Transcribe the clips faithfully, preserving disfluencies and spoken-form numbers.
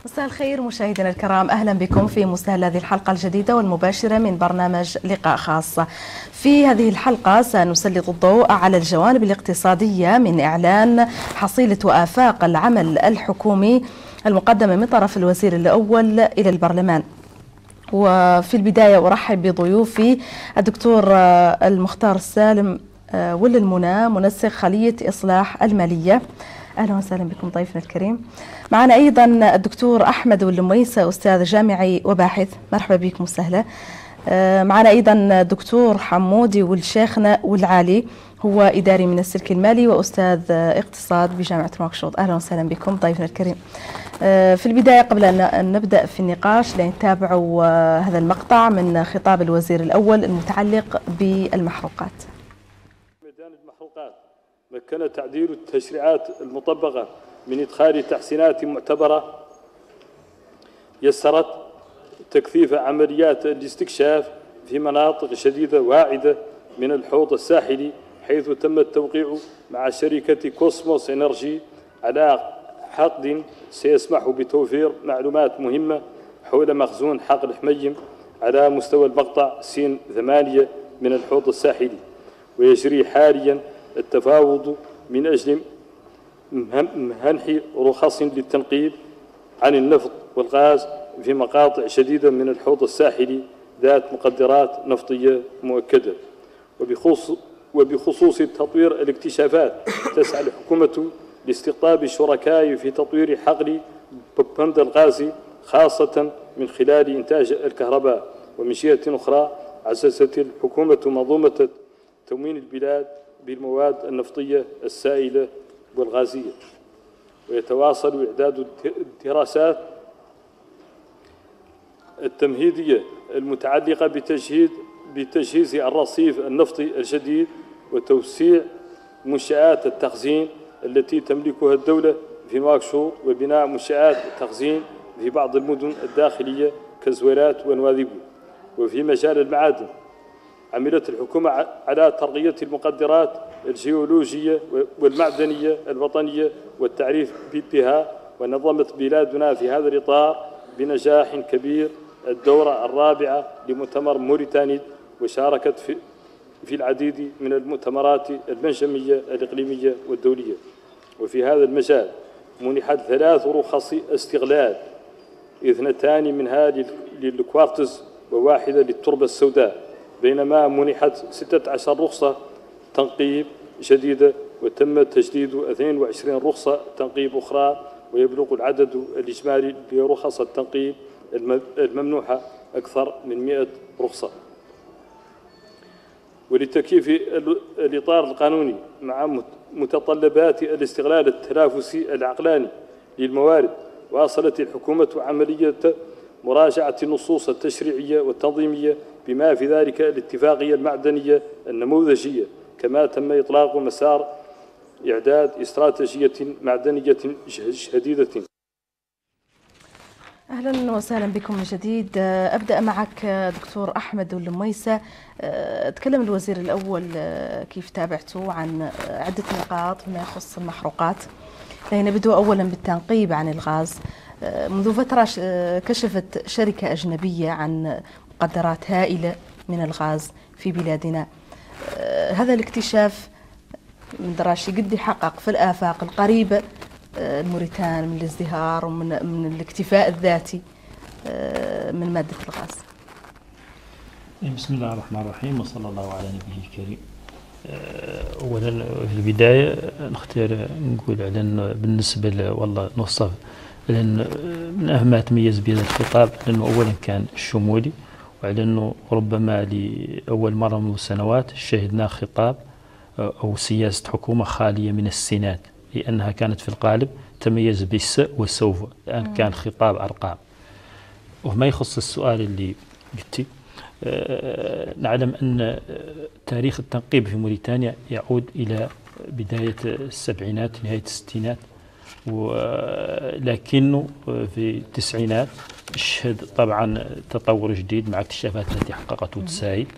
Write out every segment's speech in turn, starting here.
مساء الخير مشاهدينا الكرام، أهلا بكم في مستهل هذه الحلقة الجديدة والمباشرة من برنامج لقاء خاص. في هذه الحلقة سنسلط الضوء على الجوانب الاقتصادية من إعلان حصيلة وآفاق العمل الحكومي المقدمة من طرف الوزير الأول إلى البرلمان. وفي البداية أرحب بضيوفي الدكتور المختار السالم ول المنى، منسق خلية إصلاح المالية. أهلا وسهلا بكم ضيفنا الكريم. معنا أيضا الدكتور أحمد والمويسة، أستاذ جامعي وباحث، مرحبا بكم وسهلا. معنا أيضا الدكتور حمودي والشيخنا والعالي، هو إداري من السلك المالي وأستاذ اقتصاد بجامعة نواكشوط. أهلا وسهلا بكم ضيفنا الكريم. في البداية قبل أن نبدأ في النقاش لنتابعوا هذا المقطع من خطاب الوزير الأول المتعلق بالمحروقات. ميدان المحروقات مكن تعديل التشريعات المطبقة من إدخال تحسينات معتبرة يسرت تكثيف عمليات الاستكشاف في مناطق شديدة واعدة من الحوض الساحلي، حيث تم التوقيع مع شركة كوسموس إنرجي على عقد سيسمح بتوفير معلومات مهمة حول مخزون حقل حميم على مستوى المقطع سين ثمانية من الحوض الساحلي. ويجري حاليا التفاوض من أجل منح رخص للتنقيب عن النفط والغاز في مقاطع شديدة من الحوض الساحلي ذات مقدرات نفطية مؤكدة. وبخصوص وبخصوص تطوير الاكتشافات، تسعى الحكومة لاستقطاب الشركاء في تطوير حقل بند الغاز، خاصة من خلال إنتاج الكهرباء. ومن جهة أخرى عززت الحكومة منظومة تموين البلاد بالمواد النفطية السائلة والغازية. ويتواصل إعداد الدراسات التمهيدية المتعلقة بتجهيز بتجهيز الرصيف النفطي الجديد وتوسيع منشآت التخزين التي تملكها الدولة في نواكشوط، وبناء منشآت تخزين في بعض المدن الداخلية كزويرات ونواذيبو. وفي مجال المعادن عملت الحكومة على ترقية المقدرات الجيولوجية والمعدنية الوطنية والتعريف بها، ونظمت بلادنا في هذا الإطار بنجاح كبير الدورة الرابعة لمؤتمر موريتانيد، وشاركت في في العديد من المؤتمرات المنجمية الإقليمية والدولية. وفي هذا المجال منحت ثلاث رخص استغلال، اثنتان منها للكوارتز وواحدة للتربة السوداء، بينما منحت ستة عشر رخصة تنقيب جديدة، وتم تجديد اثنين وعشرين رخصة تنقيب أخرى، ويبلغ العدد الإجمالي لرخص التنقيب الممنوحة أكثر من مئة رخصة. ولتكييف الإطار القانوني مع متطلبات الاستغلال التنافسي العقلاني للموارد، واصلت الحكومة عملية مراجعة النصوص التشريعية والتنظيمية بما في ذلك الاتفاقية المعدنية النموذجية، كما تم إطلاق مسار إعداد استراتيجية معدنية جديدة. أهلا وسهلا بكم من جديد. أبدأ معك دكتور أحمد والمويسة. تكلم الوزير الأول كيف تابعته عن عدة نقاط بما يخص المحروقات. نبدأ أولا بالتنقيب عن الغاز. منذ فترة كشفت شركة أجنبية عن مقدرات هائلة من الغاز في بلادنا. هذا الاكتشاف من دراشي قد يحقق في الآفاق القريبة الموريتان من الازدهار ومن من الاكتفاء الذاتي من مادة الغاز. بسم الله الرحمن الرحيم، وصلى الله على نبيه الكريم. أولا في البداية نختار نقول على أنه بالنسبة والله نوصف لأن من أهم ما تميز بهذا الخطاب لأنه أولا كان شمولي، وعلى أنه ربما لأول مرة منذ سنوات شهدنا خطاب أو سياسة حكومة خالية من السينات، لأنها كانت في القالب تميز بالس والسوف. الآن كان خطاب أرقام. وما يخص السؤال اللي قلتي، أه نعلم أن تاريخ التنقيب في موريتانيا يعود إلى بداية السبعينات نهاية الستينات، ولكنه في التسعينات شهد طبعا تطور جديد مع اكتشافات التي حققته تسايل،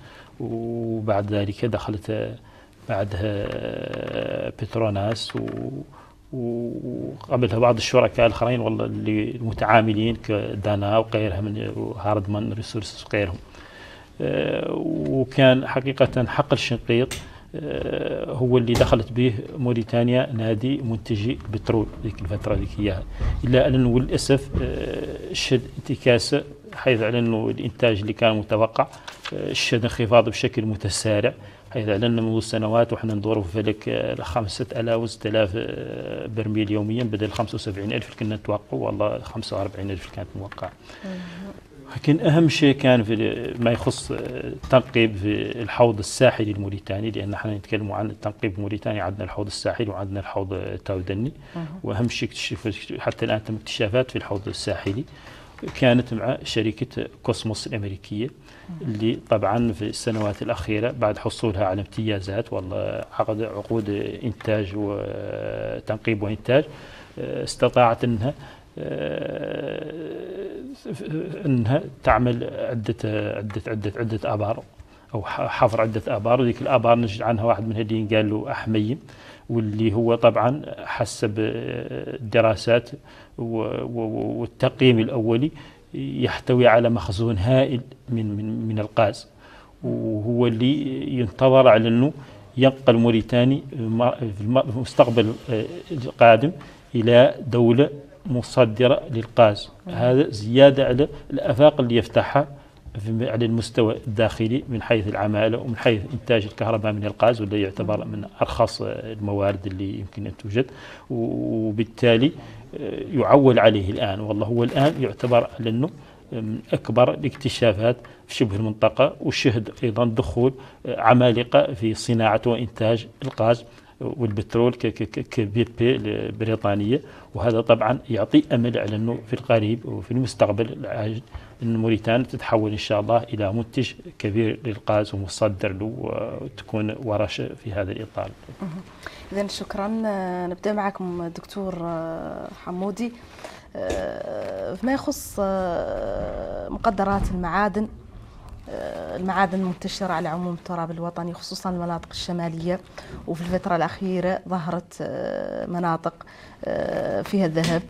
وبعد ذلك دخلت بعدها بتروناس وقبلها بعض الشركاء الآخرين والله اللي المتعاملين كدانا وغيرها من هاردمان ريسورسز وغيرهم. وكان حقيقة حقل الشنقيط هو اللي دخلت به موريتانيا نادي منتجي البترول ذيك الفترة ذيك إياها، إلا أنه للأسف شد انتكاسة، حيث على أنه الإنتاج اللي كان متوقع شد انخفاض بشكل متسارع، حيث على أنه منذ سنوات وإحنا ندور في فلك خمسة آلاف وستة آلاف برميل يوميا بدل خمسة وسبعين ألف كنا نتوقع، والله خمسة وأربعين ألف كانت موقعة. لكن أهم شيء كان في ما يخص التنقيب في الحوض الساحلي الموريتاني، لأن احنا نتكلم عن التنقيب الموريتاني، عندنا الحوض الساحلي وعندنا الحوض تاودني، وأهم شيء اكتشف حتى الآن تم اكتشافات في الحوض الساحلي كانت مع شركة كوسموس الأمريكية، اللي طبعا في السنوات الأخيرة بعد حصولها على امتيازات والله عقد عقود إنتاج وتنقيب وإنتاج، استطاعت أنها انها تعمل عده عده عده عده ابار او حفر عده ابار، وذيك الابار نجد عنها واحد من هذين قال له احميم، واللي هو طبعا حسب الدراسات والتقييم الاولي يحتوي على مخزون هائل من من من الغاز، وهو اللي ينتظر على انه ينقل موريتاني في المستقبل القادم الى دوله مصدرة للغاز. هذا زيادة على الآفاق اللي يفتحها على المستوى الداخلي من حيث العمالة ومن حيث إنتاج الكهرباء من الغاز، واللي يعتبر من أرخص الموارد اللي يمكن أن توجد، وبالتالي يعول عليه الآن. والله هو الآن يعتبر لأنه من أكبر الاكتشافات في شبه المنطقة، وشهد أيضا دخول عمالقة في صناعة وإنتاج الغاز والبترول كبي بي البريطانية، وهذا طبعا يعطي أمل على أنه في القريب وفي المستقبل العاجل أن موريتانيا تتحول إن شاء الله إلى منتج كبير للغاز ومصدر له، وتكون ورشة في هذا الإطار. إذن شكرا. نبدأ معكم دكتور حمودي، فيما يخص مقدرات المعادن، المعادن المنتشرة على عموم التراب الوطني خصوصا المناطق الشمالية، وفي الفترة الأخيرة ظهرت مناطق فيها الذهب،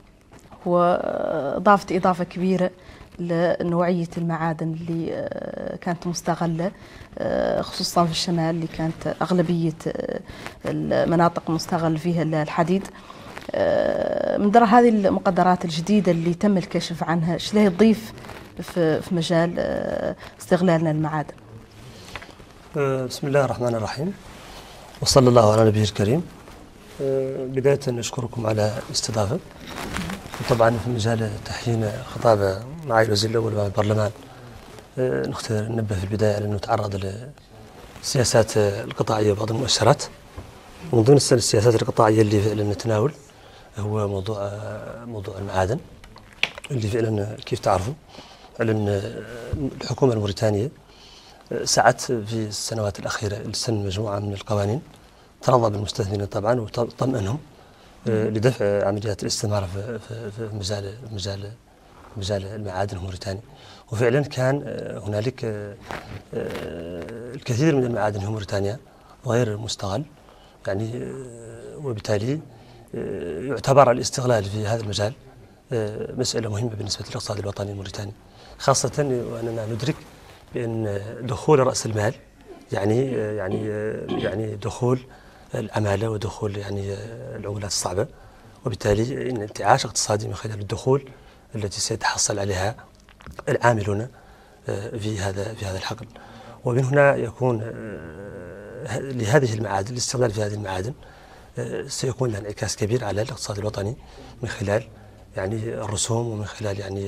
وضافت إضافة كبيرة لنوعية المعادن اللي كانت مستغلة خصوصا في الشمال، اللي كانت أغلبية المناطق مستغل فيها الحديد. من درى هذه المقدرات الجديدة اللي تم الكشف عنها، ايش له تضيف في مجال استغلالنا المعادن؟ بسم الله الرحمن الرحيم، وصلى الله على نبيه الكريم. بداية نشكركم على الاستضافة، وطبعا في مجال تحيين خطابة معالي الوزير الأول والبرلمان نختار ننبه في البداية على أنه تعرض للسياسات القطاعية وبعض المؤشرات، ومن ضمن السياسات القطاعية اللي فعلا نتناول هو موضوع موضوع المعادن، اللي فعلا كيف تعرفوا أن الحكومة الموريتانية سعت في السنوات الأخيرة لسن مجموعة من القوانين ترضى بالمستثمرين طبعا وتطمئنهم لدفع عمليات الاستثمار في في مجال مجال مجال المعادن الموريتاني. وفعلا كان هنالك الكثير من المعادن في موريتانيا غير مستغل، يعني وبالتالي يعتبر الاستغلال في هذا المجال مسألة مهمة بالنسبة للاقتصاد الوطني الموريتاني، خاصة وأننا ندرك بأن دخول رأس المال يعني يعني يعني دخول العمالة ودخول يعني العملات الصعبة، وبالتالي إن انتعاش اقتصادي من خلال الدخول التي سيتحصل عليها العاملون في هذا في هذا الحقل. ومن هنا يكون لهذه المعادن الاستغلال في هذه المعادن سيكون له انعكاس كبير على الاقتصاد الوطني من خلال يعني الرسوم، ومن خلال يعني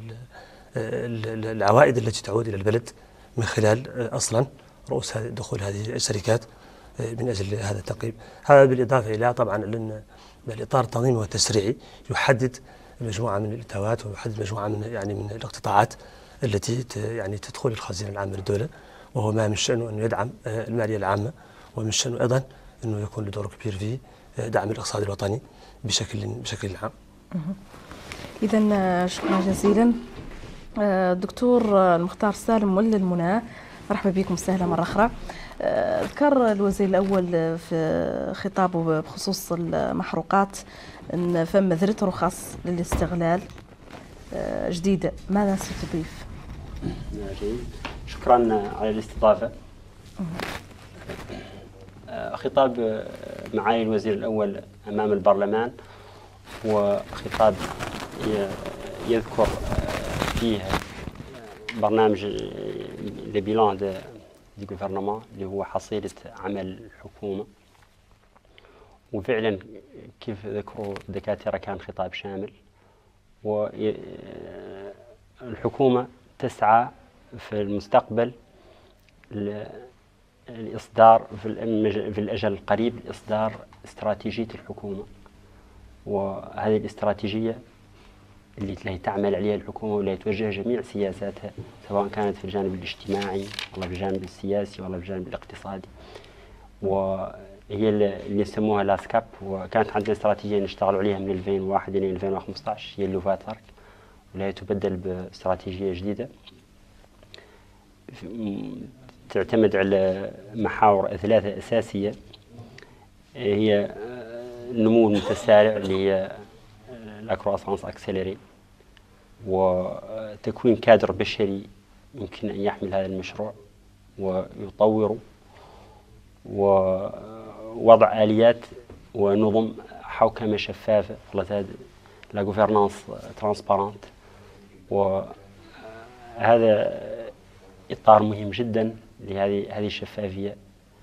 العوائد التي تعود إلى البلد من خلال أصلا رؤوس دخول هذه الشركات من أجل هذا التنقيب. هذا بالإضافة إلى طبعا أن الإطار التنظيمي والتشريعي يحدد مجموعة من الإتاوات ويحدد مجموعة من يعني من الاقتطاعات التي يعني تدخل الخزينة العامة للدولة، وهو ما من شأنه أنه يدعم المالية العامة، ومن شأنه أيضا أنه يكون له دور كبير في دعم الاقتصاد الوطني بشكل بشكل عام. إذا شكرا جزيلا دكتور المختار سالم مولى المنى، مرحبا بكم وسهلا مرة أخرى. ذكر الوزير الأول في خطابه بخصوص المحروقات أن فم ذرة رخص للاستغلال جديدة، ماذا ستضيف؟ جيد، شكرا على الاستضافة. خطاب معالي الوزير الأول أمام البرلمان هو خطاب يذكر فيه برنامج لي بيلان دو غوفرنمون اللي هو حصيلة عمل الحكومة، وفعلا كيف ذكروا الدكاترة كان خطاب شامل. والحكومة تسعى في المستقبل الإصدار في الأجل القريب لإصدار استراتيجية الحكومة، وهذه الاستراتيجية اللي تعمل عليها الحكومة واللي توجه جميع سياساتها، سواء كانت في الجانب الاجتماعي ولا في الجانب السياسي ولا في الجانب الاقتصادي، وهي اللي يسموها لاسكاب. وكانت عندنا استراتيجية نشتغل عليها من ألفين وواحد إلى ألفين وخمسة عشر هي اللوفاتارك، ولا تبدل باستراتيجية جديدة تعتمد على محاور ثلاثة أساسية، هي النمو المتسارع اللي هي لاكرواسانس اكسيليري، وتكوين كادر بشري يمكن أن يحمل هذا المشروع ويطوره، ووضع آليات ونظم حوكمة شفافة لا غوفرنانس ترانسبارنت. وهذا إطار مهم جدا لهذه هذه الشفافية.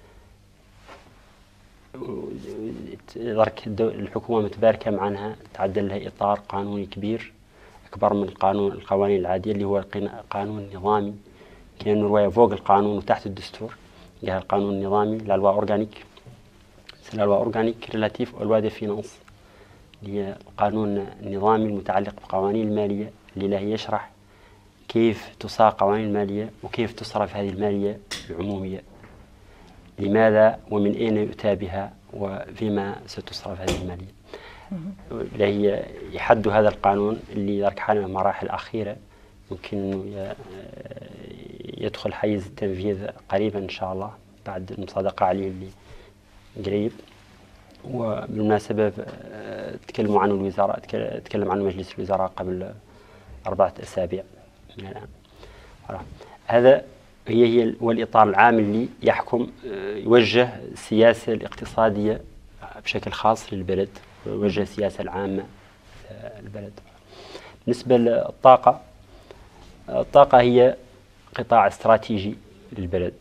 الحكومة متباركة معناها تعدل لها إطار قانوني كبير أكبر من القانون القوانين العادية اللي هو قانون نظامي، كأنه رواية فوق القانون وتحت الدستور. جاء القانون النظامي لا لوا أورغانيك، لا لوا أورغانيك ريلاتيف أو لوا دي فينانس اللي هي القانون النظامي المتعلق بالقوانين المالية اللي لا يشرح كيف تصاغ قوانين المالية وكيف تصرف هذه المالية العمومية، لماذا ومن أين يؤتى بها وفيما ستصرف هذه المالية. هي يحد هذا القانون اللي درك حالنا مراحل أخيرة يمكن أنه يدخل حيز التنفيذ قريبا إن شاء الله بعد المصادقة عليه اللي قريب. وبالمناسبة تكلموا عنه الوزراء، تكلم عنه مجلس الوزراء قبل أربعة أسابيع من الآن. هذا هي هي هو الإطار العام اللي يحكم يوجه السياسة الاقتصادية بشكل خاص للبلد، ويوجه السياسة العامة للبلد. بالنسبة للطاقة، الطاقة هي قطاع استراتيجي للبلد،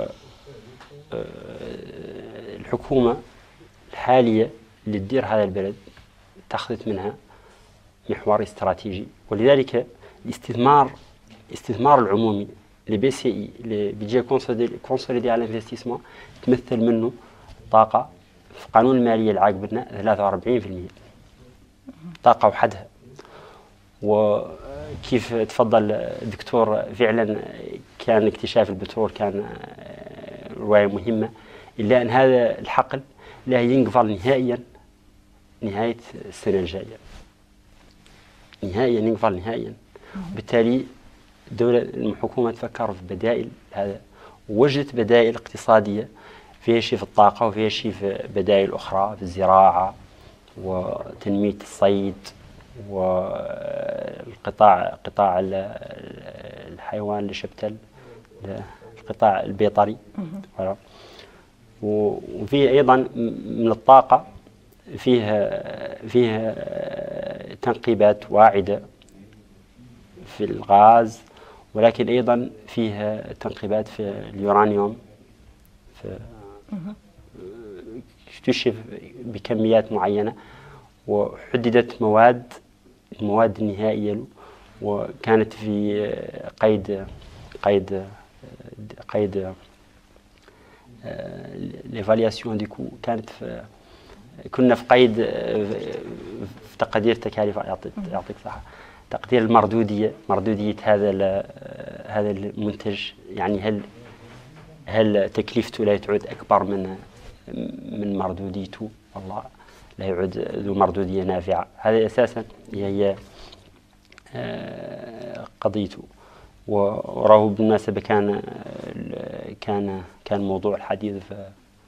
والحكومة الحالية اللي تدير هذا البلد اتخذت منها محور استراتيجي، ولذلك الاستثمار الاستثمار العمومي اللي بي سي اي اللي بيجي كونسوليدي على الانفستيسمون تمثل منه طاقة في قانون المالية العاقبتنا ثلاثة وأربعين بالمئة طاقة وحدها. وكيف تفضل الدكتور فعلا كان اكتشاف البترول كان رواية مهمة، إلا أن هذا الحقل لا ينقفل نهائيا نهاية السنة الجاية، نهائيا ينقفل نهائيا. بالتالي الدولة الحكومة تفكر في بدائل هذا، ووجدت بدائل اقتصادية فيها شيء في الطاقة وفيها شيء في بدائل أخرى في الزراعة وتنمية الصيد والقطاع قطاع الحيوان لشبتل القطاع البيطري. وفيه أيضا من الطاقة فيها فيها تنقيبات واعدة في الغاز، ولكن أيضا فيها تنقيبات في اليورانيوم، في اكتشف بكميات معينة وحددت مواد المواد النهائية له، وكانت في قيد قيد قيد ليفالياسيون ديكو، كانت في كنا في قيد في تقدير تكاليف يعطيك يعطيك صحة تقدير المردودية مردودية هذا هذا المنتج، يعني هل هل تكلفته لا تعود أكبر من من مردوديته؟ والله لا يعود ذو مردودية نافعة. هذا أساسا هي قضيته. وراه بالمناسبة كان كان كان موضوع الحديث في,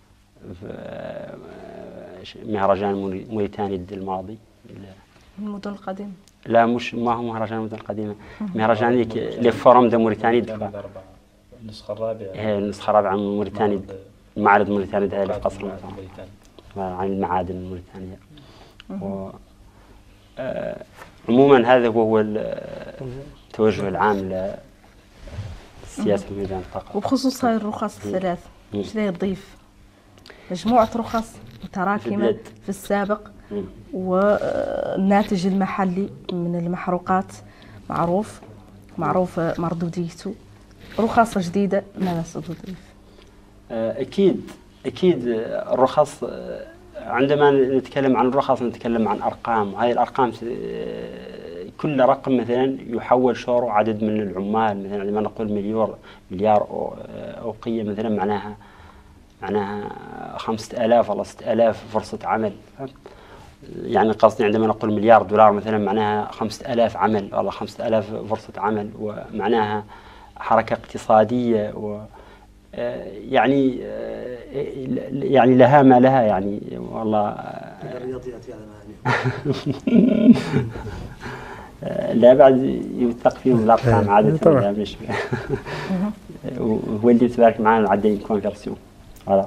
في مهرجان موريتانيا الماضي. المدن القديمة؟ لا مش ما هو مهرجان المدن القديمة، مهرجان لفورم دو موريتانيا النسخة الرابعة. هي النسخة الرابعة من موريتانيا، معرض موريتانيا ده اللي في قصر عن المعادن الموريتانية. و آه عموما هذا هو التوجه العام للسياسة في ميدان الطاقة. وبخصوص هاي الرخص الثلاث ايش راح تضيف؟ مجموعة رخص متراكمة في السابق، والناتج المحلي من المحروقات معروف معروف مردوديته، رخص جديدة ماذا ستضيف؟ أكيد أكيد الرخص، عندما نتكلم عن الرخص نتكلم عن أرقام، هذه الأرقام كل رقم مثلا يحول شوره عدد من العمال، مثلا عندما نقول مليار مليار أوقية مثلا معناها معناها خمسة آلاف ولا ستة آلاف فرصة عمل. يعني قصدي عندما نقول مليار دولار مثلا معناها خمسة آلاف عمل ولا خمسة آلاف فرصة عمل، ومعناها حركة اقتصادية و يعني يعني لها ما لها يعني والله. الرياضيات يعني لا بعد يوثق فيهم الارقام عاده مش هو اللي تبارك معنا عدين كونفرسيون. فوالا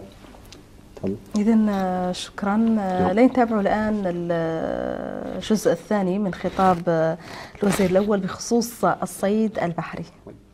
إذن شكرا. لنتابع الآن الجزء الثاني من خطاب الوزير الأول بخصوص الصيد البحري.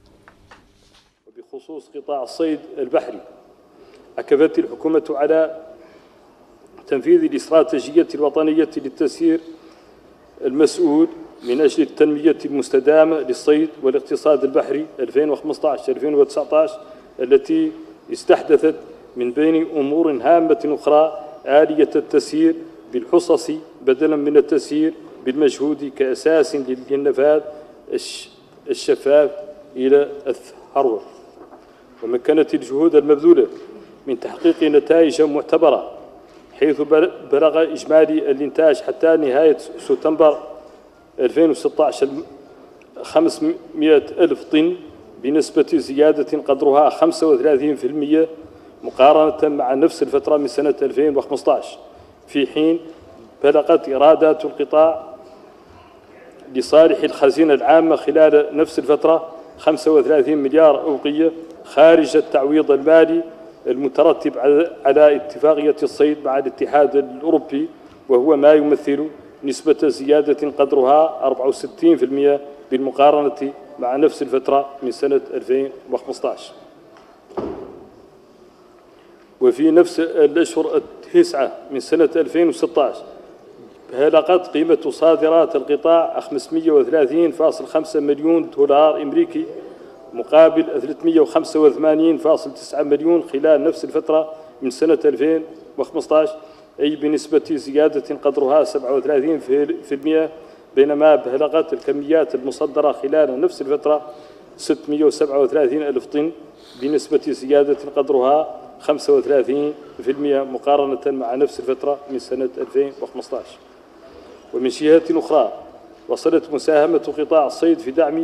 بخصوص قطاع الصيد البحري، أكدت الحكومة على تنفيذ الاستراتيجية الوطنية للتسيير المسؤول من أجل التنمية المستدامة للصيد والاقتصاد البحري ألفين وخمسة عشر ألفين وتسعة عشر، التي استحدثت من بين أمور هامة أخرى آلية التسيير بالحصص بدلا من التسيير بالمجهود كأساس للنفاذ الشفاف إلى الثروة، ومكنت الجهود المبذولة من تحقيق نتائج معتبرة، حيث بلغ إجمالي الإنتاج حتى نهاية سبتمبر ألفين وستة عشر خمسمائة ألف طن بنسبة زيادة قدرها خمسة وثلاثين بالمئة مقارنة مع نفس الفترة من سنة ألفين وخمسة عشر، في حين بلغت إيرادات القطاع لصالح الخزينة العامة خلال نفس الفترة خمسة وثلاثين مليار أوقية خارج التعويض المالي المترتب على اتفاقية الصيد مع الاتحاد الأوروبي، وهو ما يمثل نسبة زيادة قدرها أربعة وستين بالمئة بالمقارنة مع نفس الفترة من سنة ألفين وخمسة عشر. وفي نفس الأشهر التسعة من سنة ألفين وستة عشر بلغت قيمة صادرات القطاع خمسمائة وثلاثين فاصلة خمسة مليون دولار أمريكي مقابل ثلاثمائة وخمسة وثمانين فاصلة تسعة مليون خلال نفس الفترة من سنة ألفين وخمسة عشر، أي بنسبة زيادة قدرها سبعة وثلاثين بالمئة، بينما بلغت الكميات المصدرة خلال نفس الفترة ستمائة وسبعة وثلاثين ألف طن بنسبة زيادة قدرها خمسة وثلاثين بالمئة مقارنة مع نفس الفترة من سنة ألفين وخمسة عشر. ومن جهة أخرى وصلت مساهمة قطاع الصيد في دعم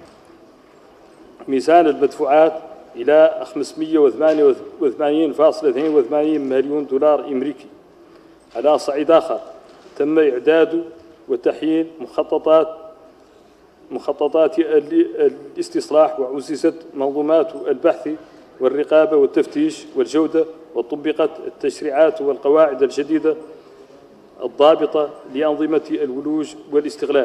ميزان المدفوعات إلى خمسمائة وثمانية وثمانين فاصلة اثنين وثمانين مليون دولار أمريكي. على صعيد آخر تم إعداد وتحيين مخططات مخططات الاستصلاح، وعززت منظومات البحث والرقابة والتفتيش والجودة، وطبقت التشريعات والقواعد الجديدة الضابطة لأنظمة الولوج والاستغلال،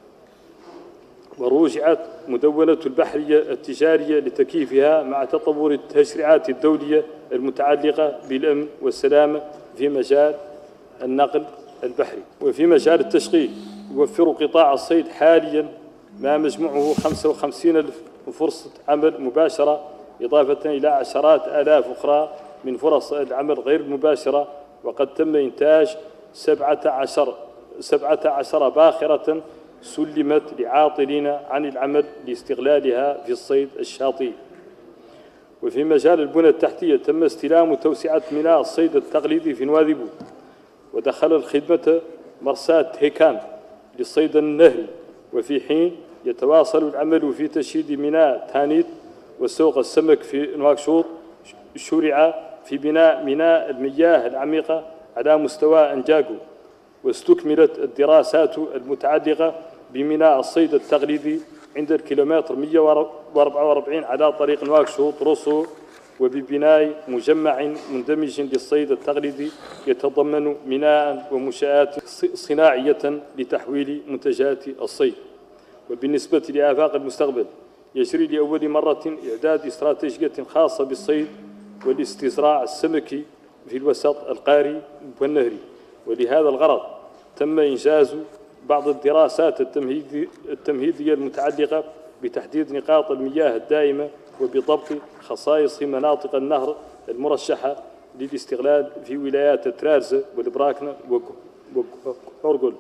وروجعت مدونة البحرية التجارية لتكييفها مع تطور التشريعات الدولية المتعلقة بالأمن والسلامة في مجال النقل البحري. وفي مجال التشغيل يوفر قطاع الصيد حاليا ما مجموعه خمسة وخمسين ألف فرصة عمل مباشرة، إضافة إلى عشرات آلاف أخرى من فرص العمل غير المباشرة، وقد تم إنتاج سبعة عشر سبعة عشر باخرة سلمت لعاطلين عن العمل لاستغلالها في الصيد الشاطئي. وفي مجال البنى التحتية تم استلام وتوسعة ميناء الصيد التقليدي في نواذبو، ودخل الخدمة مرساة هيكان للصيد النهري، وفي حين يتواصل العمل في تشييد ميناء تانيت وسوق السمك في نواكشوط شرع في بناء ميناء المياه العميقة على مستوى أنجاكو، واستكملت الدراسات المتعلقة بميناء الصيد التقليدي عند الكيلومتر مئة وأربعة وأربعين على طريق نواكشوط روسو، وببناء مجمع مندمج للصيد التقليدي يتضمن ميناء ومنشآت صناعية لتحويل منتجات الصيد. وبالنسبة لآفاق المستقبل، يجري لأول مرة إعداد استراتيجية خاصة بالصيد والاستزراع السمكي في الوسط القاري والنهري، ولهذا الغرض تم إنجاز بعض الدراسات التمهيدية المتعلقة بتحديد نقاط المياه الدائمة وبضبط خصائص مناطق النهر المرشحة للاستغلال في ولايات ترارزة والبراكنة وكورغول.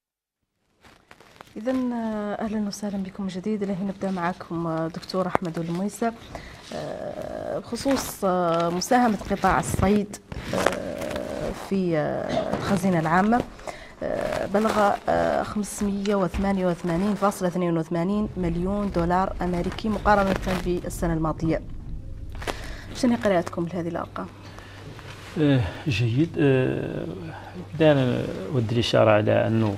إذا أهلا وسهلا بكم جديد. الحين نبدأ معكم دكتور أحمد المويسى بخصوص مساهمة قطاع الصيد في الخزينة العامة. بلغ خمسمئة وثمانية وثمانين فاصلة اثنين وثمانين مليون دولار أمريكي مقارنة بالسنة الماضية. شنو قراءتكم لهذه الأرقام؟ جيد. بدانا أود الإشارة على أنه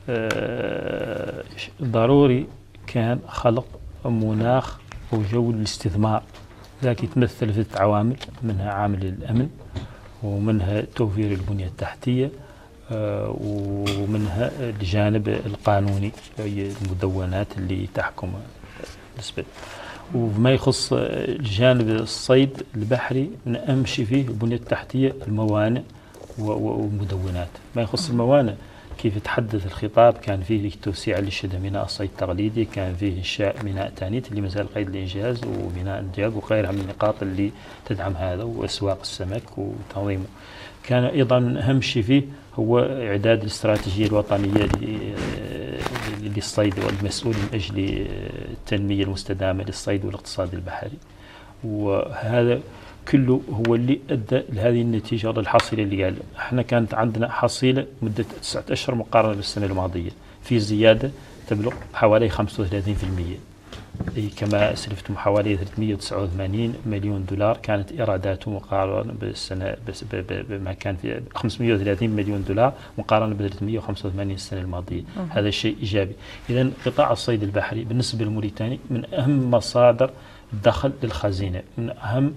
ضروري كان خلق مناخ أو جو الاستثمار، ذاك يتمثل في عوامل، منها عامل الأمن، ومنها توفير البنية التحتية، ومنها الجانب القانوني، هي المدونات اللي تحكم بالنسبة. وما يخص الجانب الصيد البحري من أهم شيء فيه البنية التحتية، الموانئ والمدونات. ما يخص الموانئ كيف يتحدث الخطاب، كان فيه توسيع للشدة ميناء الصيد التقليدي، كان فيه إنشاء ميناء تانيت اللي مازال قيد الإنجاز، وميناء انجاق وغيرها من النقاط اللي تدعم هذا، وأسواق السمك وتنظيمه. كان أيضا أهم شيء فيه هو إعداد الاستراتيجية الوطنية للصيد، والمسؤول من أجل التنمية المستدامة للصيد والاقتصاد البحري. وهذا كله هو اللي أدى لهذه النتيجة للحصيلة اللي قال. احنا كانت عندنا حصيلة مدة تسعة أشهر مقارنة بالسنة الماضية، في زيادة تبلغ حوالي خمسة وثلاثين بالمئة، أي كما أسلفتم حوالي ثلاثمئة وتسعة وثمانين مليون دولار كانت إيراداته مقارنة بالسنة بما كان في خمسمئة وثلاثين مليون دولار مقارنة ب ثلاثمئة وخمسة وثمانين السنة الماضية. هذا شيء إيجابي. إذن قطاع الصيد البحري بالنسبة لموريتانيا من أهم مصادر الدخل للخزينة، من أهم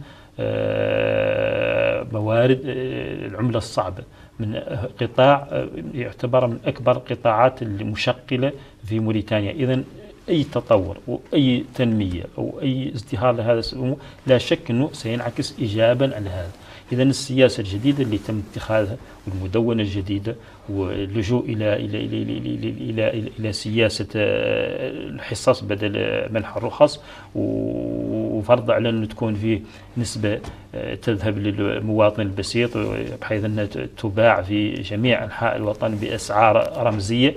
موارد العملة الصعبة، من قطاع يعتبر من أكبر القطاعات المشكلة في موريتانيا. إذن أي تطور وأي تنمية أو أي ازدهار لهذا الأمور لا شك أنه سينعكس إيجابا على هذا. إذن السياسة الجديدة اللي تم اتخاذها والمدونة الجديدة واللجوء إلى إلى إلى إلى إلى, إلى, إلى سياسة الحصص بدل منح الرخص، وفرض على أنه تكون فيه نسبة تذهب للمواطن البسيط بحيث أنها تباع في جميع أنحاء الوطن بأسعار رمزية،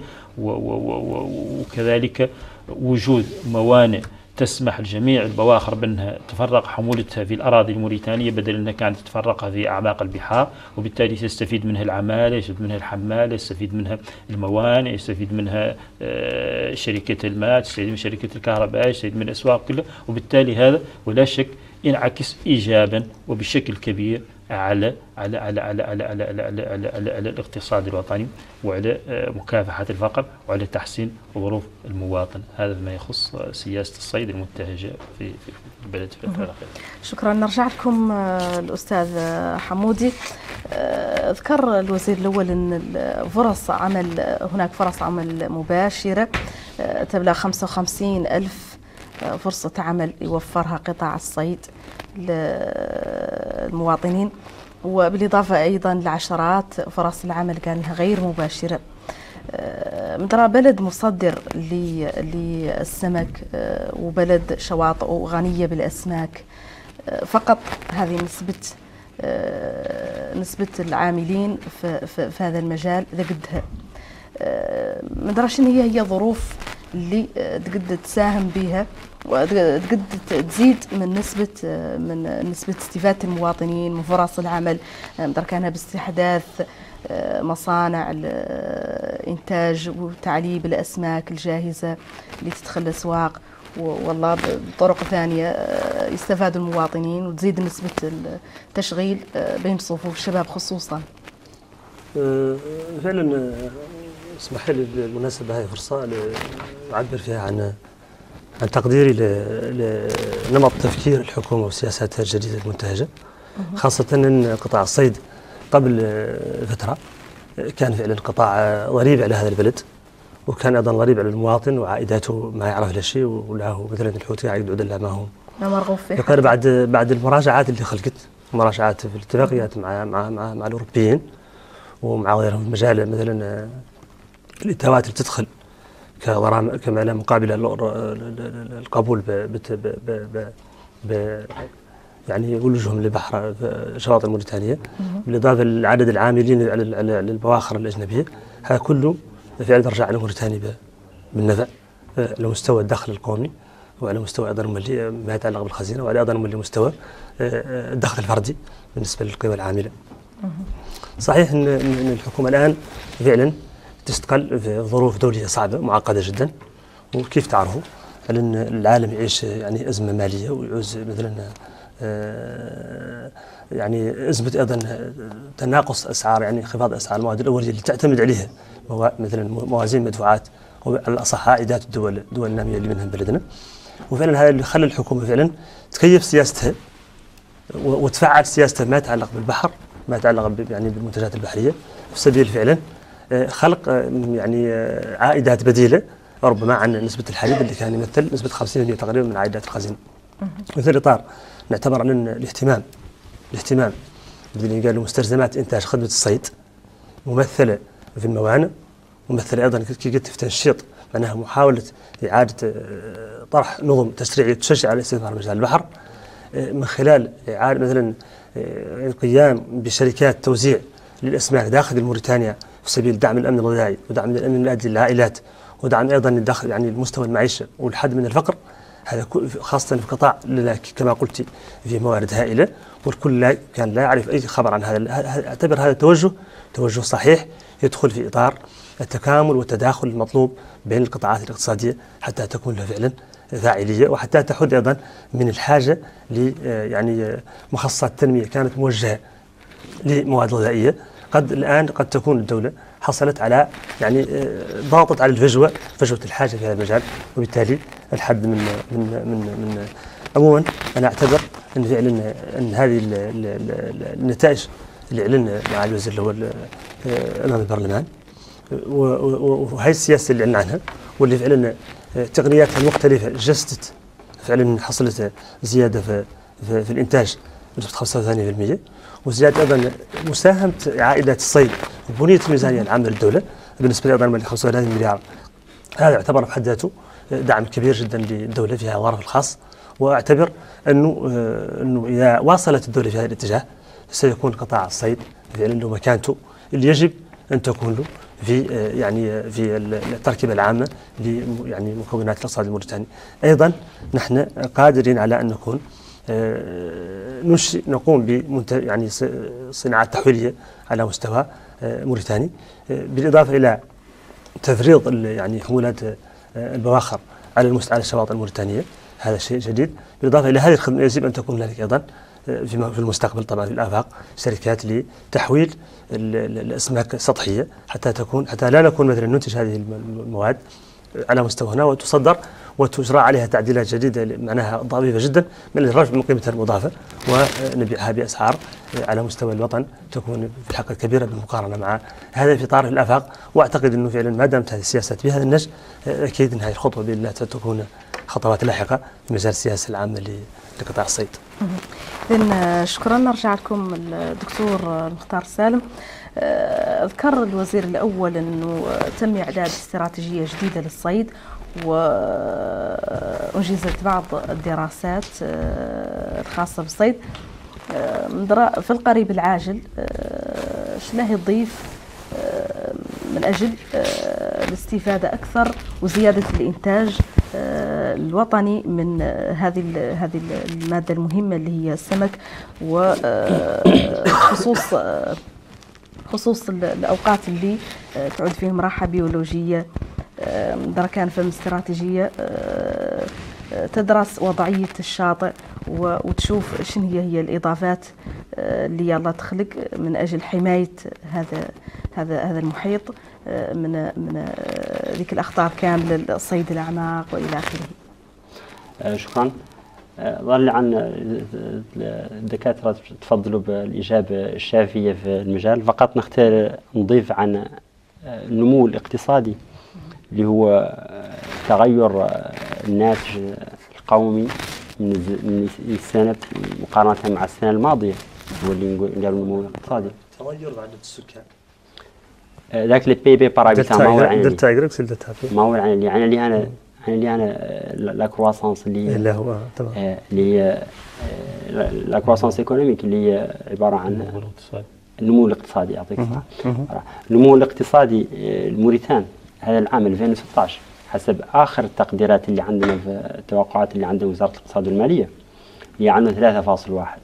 وكذلك وجود موانئ تسمح لجميع البواخر بأنها تفرق حمولتها في الأراضي الموريتانية بدل أنها كانت تتفرقها في أعماق البحار، وبالتالي يستفيد منها العمالة، يستفيد منها الحمالة، يستفيد منها الموانئ، يستفيد منها شركة الماء، يستفيد من شركة الكهرباء، يستفيد من الأسواق كلها. وبالتالي هذا ولا شك ينعكس إيجابا وبشكل كبير على على على على على على على, على, على, على, على الاقتصاد الوطني، وعلى مكافحة الفقر، وعلى تحسين ظروف المواطن. هذا ما يخص سياسة الصيد المنتهجة في في البلد في الفترة الأخيرة. شكرا. نرجع لكم الأستاذ حمودي. ذكر الوزير الأول أن فرص عمل هناك فرص عمل مباشرة تبلغ خمسة وخمسين ألف فرصة عمل يوفرها قطاع الصيد للمواطنين، وبالإضافة أيضا لعشرات فرص العمل كانها غير مباشرة. مدرى بلد مصدر للسمك وبلد شواطئ غنية بالأسماك، فقط هذه نسبة نسبة العاملين في, في, في هذا المجال ذا قدها. مدرى شنو هي هي ظروف اللي تقد تساهم بها وتقد تزيد من نسبة من نسبة استفادة المواطنين من فرص العمل، مدرى كانها باستحداث مصانع الإنتاج وتعليب الأسماك الجاهزة اللي تدخل الأسواق، والله بطرق ثانية يستفاد المواطنين وتزيد نسبة التشغيل بين صفوف الشباب خصوصا؟ فعلا اسمح لي بالمناسبة هذه فرصة أعبر فيها عن عن تقديري لنمط تفكير الحكومة وسياساتها الجديدة المنتهجة، خاصة أن قطاع الصيد قبل فترة كان فعلا قطاع غريب على هذا البلد، وكان أيضا غريب على المواطن وعائداته ما يعرف لا شيء، وله مثلا الحوت قاعد يقعد لا ما هو لا مرغوب فيه. فكان بعد بعد المراجعات اللي خلقت مراجعات في الاتفاقيات مع مع مع, مع الأوروبيين ومع غيرهم في مجال مثلا الإتاوات اللي تدخل كغرامة كمالة مقابلة القبول ب ب ب يعني ولوجهم لبحر الشواطئ الموريتانية، بالإضافة لعدد العاملين على البواخر الأجنبية، هذا كله فعلا رجع على موريتانيا بالنفع على مستوى الدخل القومي وعلى مستوى أيضا ما يتعلق بالخزينة، وعلى أيضا مستوى الدخل الفردي بالنسبة للقوى العاملة. صحيح أن الحكومة الآن فعلا تستقل في ظروف دولية صعبة معقدة جدا، وكيف تعرفوا على أن العالم يعيش يعني أزمة مالية ويعوز مثلا يعني أزمة أيضا تناقص أسعار، يعني انخفاض أسعار المواد الأولية اللي تعتمد عليها مثلا موازين المدفوعات على الأصح عائدات الدول الدول النامية اللي منها بلدنا. وفعلا هذا اللي خلى الحكومة فعلا تكيف سياستها وتفعل سياستها ما يتعلق بالبحر، ما يتعلق يعني بالمنتجات البحرية، في سبيل فعلا خلق يعني عائدات بديلة ربما عن نسبة الحليب اللي كان يمثل نسبة خمسين بالمئة تقريبا من عائدات الخزينة. وفي الإطار نعتبر أن الاهتمام الاهتمام اللي قالوا مستلزمات إنتاج خدمة الصيد ممثلة في الموانئ، ممثلة أيضا كي قلت في تنشيط، معناها محاولة إعادة طرح نظم تشريعية تشجع على الاستثمار مجال البحر من خلال إعادة مثلا القيام بشركات توزيع للأسماك داخل موريتانيا في سبيل دعم الأمن الغذائي ودعم الأمن المادي للعائلات ودعم أيضا الدخل يعني المستوى المعيشة والحد من الفقر، هذا خاصة في قطاع كما قلت في موارد هائلة والكل لا كان لا يعرف أي خبر عن هذا. أعتبر هذا التوجه توجه صحيح يدخل في إطار التكامل والتداخل المطلوب بين القطاعات الاقتصادية حتى تكون لها فعلا فاعلية، وحتى تحد أيضا من الحاجة ل يعني مخصصات تنمية كانت موجهة لمواد غذائية قد الآن قد تكون الدولة حصلت على يعني ضاغطت على الفجوة فجوة الحاجة في هذا المجال، وبالتالي الحد من من من من عموما أنا أعتبر أن فعلا أن هذه النتائج اللي أعلن مع الوزير اللي هو أمام البرلمان وهي السياسة اللي أعلن عنها واللي فعلا تقنياتها المختلفة جسدت فعلا حصلت زيادة في في, في الإنتاج بنسبة خمسة وثمانين بالمئة، وزيادة أيضا مساهمة عائدات الصيد وبنية الميزانية العامة للدولة بالنسبة أيضا من خمسة وثلاثين مليار. هذا يعتبر بحد ذاته دعم كبير جدا للدولة في هذا الظرف الخاص، وأعتبر أنه أنه إذا واصلت الدولة في هذا الاتجاه سيكون قطاع الصيد فعلا له مكانته اللي يجب أن تكون له في يعني في التركيبة العامة يعني مكونات الاقتصاد الموريتاني. أيضا نحن قادرين على أن نكون نقوم ب يعني صناعات تحويلية على مستوى موريتاني، بالإضافة إلى تفريض يعني حمولات البواخر على على الشواطئ الموريتانية، هذا شيء جديد. بالإضافة إلى هذه الخدمة يجب أن تكون هنالك أيضا في المستقبل طبعا في الآفاق شركات لتحويل الأسماك السطحية حتى تكون حتى لا نكون مثلا ننتج هذه المواد على مستوى هنا وتصدر وتجرى عليها تعديلات جديدة معناها ضعيفة جدا من الرفع من قيمتها المضافة ونبيعها بأسعار على مستوى الوطن تكون في الحقيقة كبيرة بالمقارنة مع هذا في إطار الآفاق. وأعتقد أنه فعلا ما دامت هذه السياسات بهذا النهج أكيد أن هذه الخطوة بإذن الله تكون خطوات لاحقة في مجال السياسة العامة لقطاع الصيد. إذن شكرا. نرجع لكم الدكتور مختار سالم. ذكر الوزير الأول أنه تم إعداد استراتيجية جديدة للصيد وأنجزت بعض الدراسات الخاصة بالصيد. في القريب العاجل شنو يضيف من أجل الاستفادة أكثر وزيادة الإنتاج الوطني من هذه هذه المادة المهمة اللي هي السمك، وخصوص خصوص الأوقات اللي تعود فيهم راحة بيولوجية، دركان فم استراتيجية تدرس وضعية الشاطئ وتشوف شنو هي هي الإضافات اللي يلا تخلق من أجل حماية هذا هذا هذا المحيط من من ذيك الأخطار كاملة، الصيد الأعماق وإلى آخره. شكرا. ظل عن الدكاترة تفضلوا بالإجابة الشافية في المجال، فقط نختار نضيف عن النمو الاقتصادي اللي هو تغير الناتج القومي من السنة مقارنة مع السنة الماضية، هو اللي نقول النمو الاقتصادي. تغير بعدد السكان. ذاك البي بي بارامتر ما هو العين دلتا ايغريكس دلتا ما هو العين اللي يعني اللي انا اللي انا لا كرواسونس اللي اللي هو تمام اللي هي لا كرواسونس ايكونوميك اللي هي عباره عن النمو الاقتصادي. يعطيك الصحه. النمو الاقتصادي الموريتان هذا العام ألفين وستة عشر حسب اخر التقديرات اللي عندنا في التوقعات اللي عندنا وزاره الاقتصاد والماليه هي عنده ثلاثة فاصلة واحد،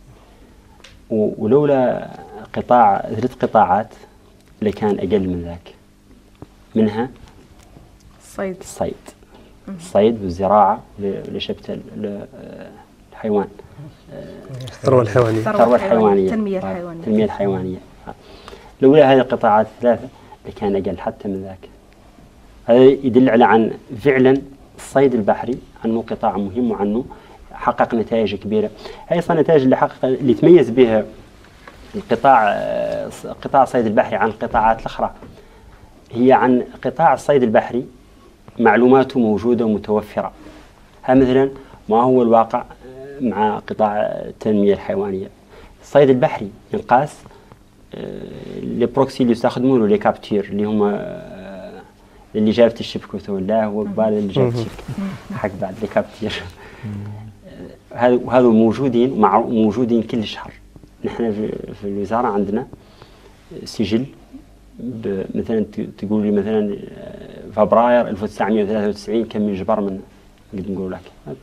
ولولا قطاع ثلاث قطاعات لكان اقل من ذاك، منها الصيد الصيد الصيد والزراعه لشبت الحيوان، الثروه الحيوانيه الثروه الحيوانيه التنميه الحيوانيه التنميه الحيوانيه لولا هذه القطاعات الثلاثه لكان اقل حتى من ذاك. هذا يدل على عن فعلا الصيد البحري عنه قطاع مهم وعنه حقق نتائج كبيره. هي النتائج اللي حقق اللي تميز بها القطاع قطاع الصيد البحري عن القطاعات الاخرى هي عن قطاع الصيد البحري معلوماته موجوده ومتوفره. ها مثلا ما هو الواقع مع قطاع التنميه الحيوانيه. الصيد البحري ينقاس لي بروكسي اللي يستخدموا لي كابتير اللي هما اللي جابت الشبكه ولا هو بال اللي جابت الشبكه حق بعد لي كابتير. هذا وهذا موجودين مع موجودين كل شهر. نحن في الوزاره عندنا سجل مثلا تقول لي مثلا فبراير ألف وتسعمئة وثلاثة وتسعين كم من جبر من قد نقول لك،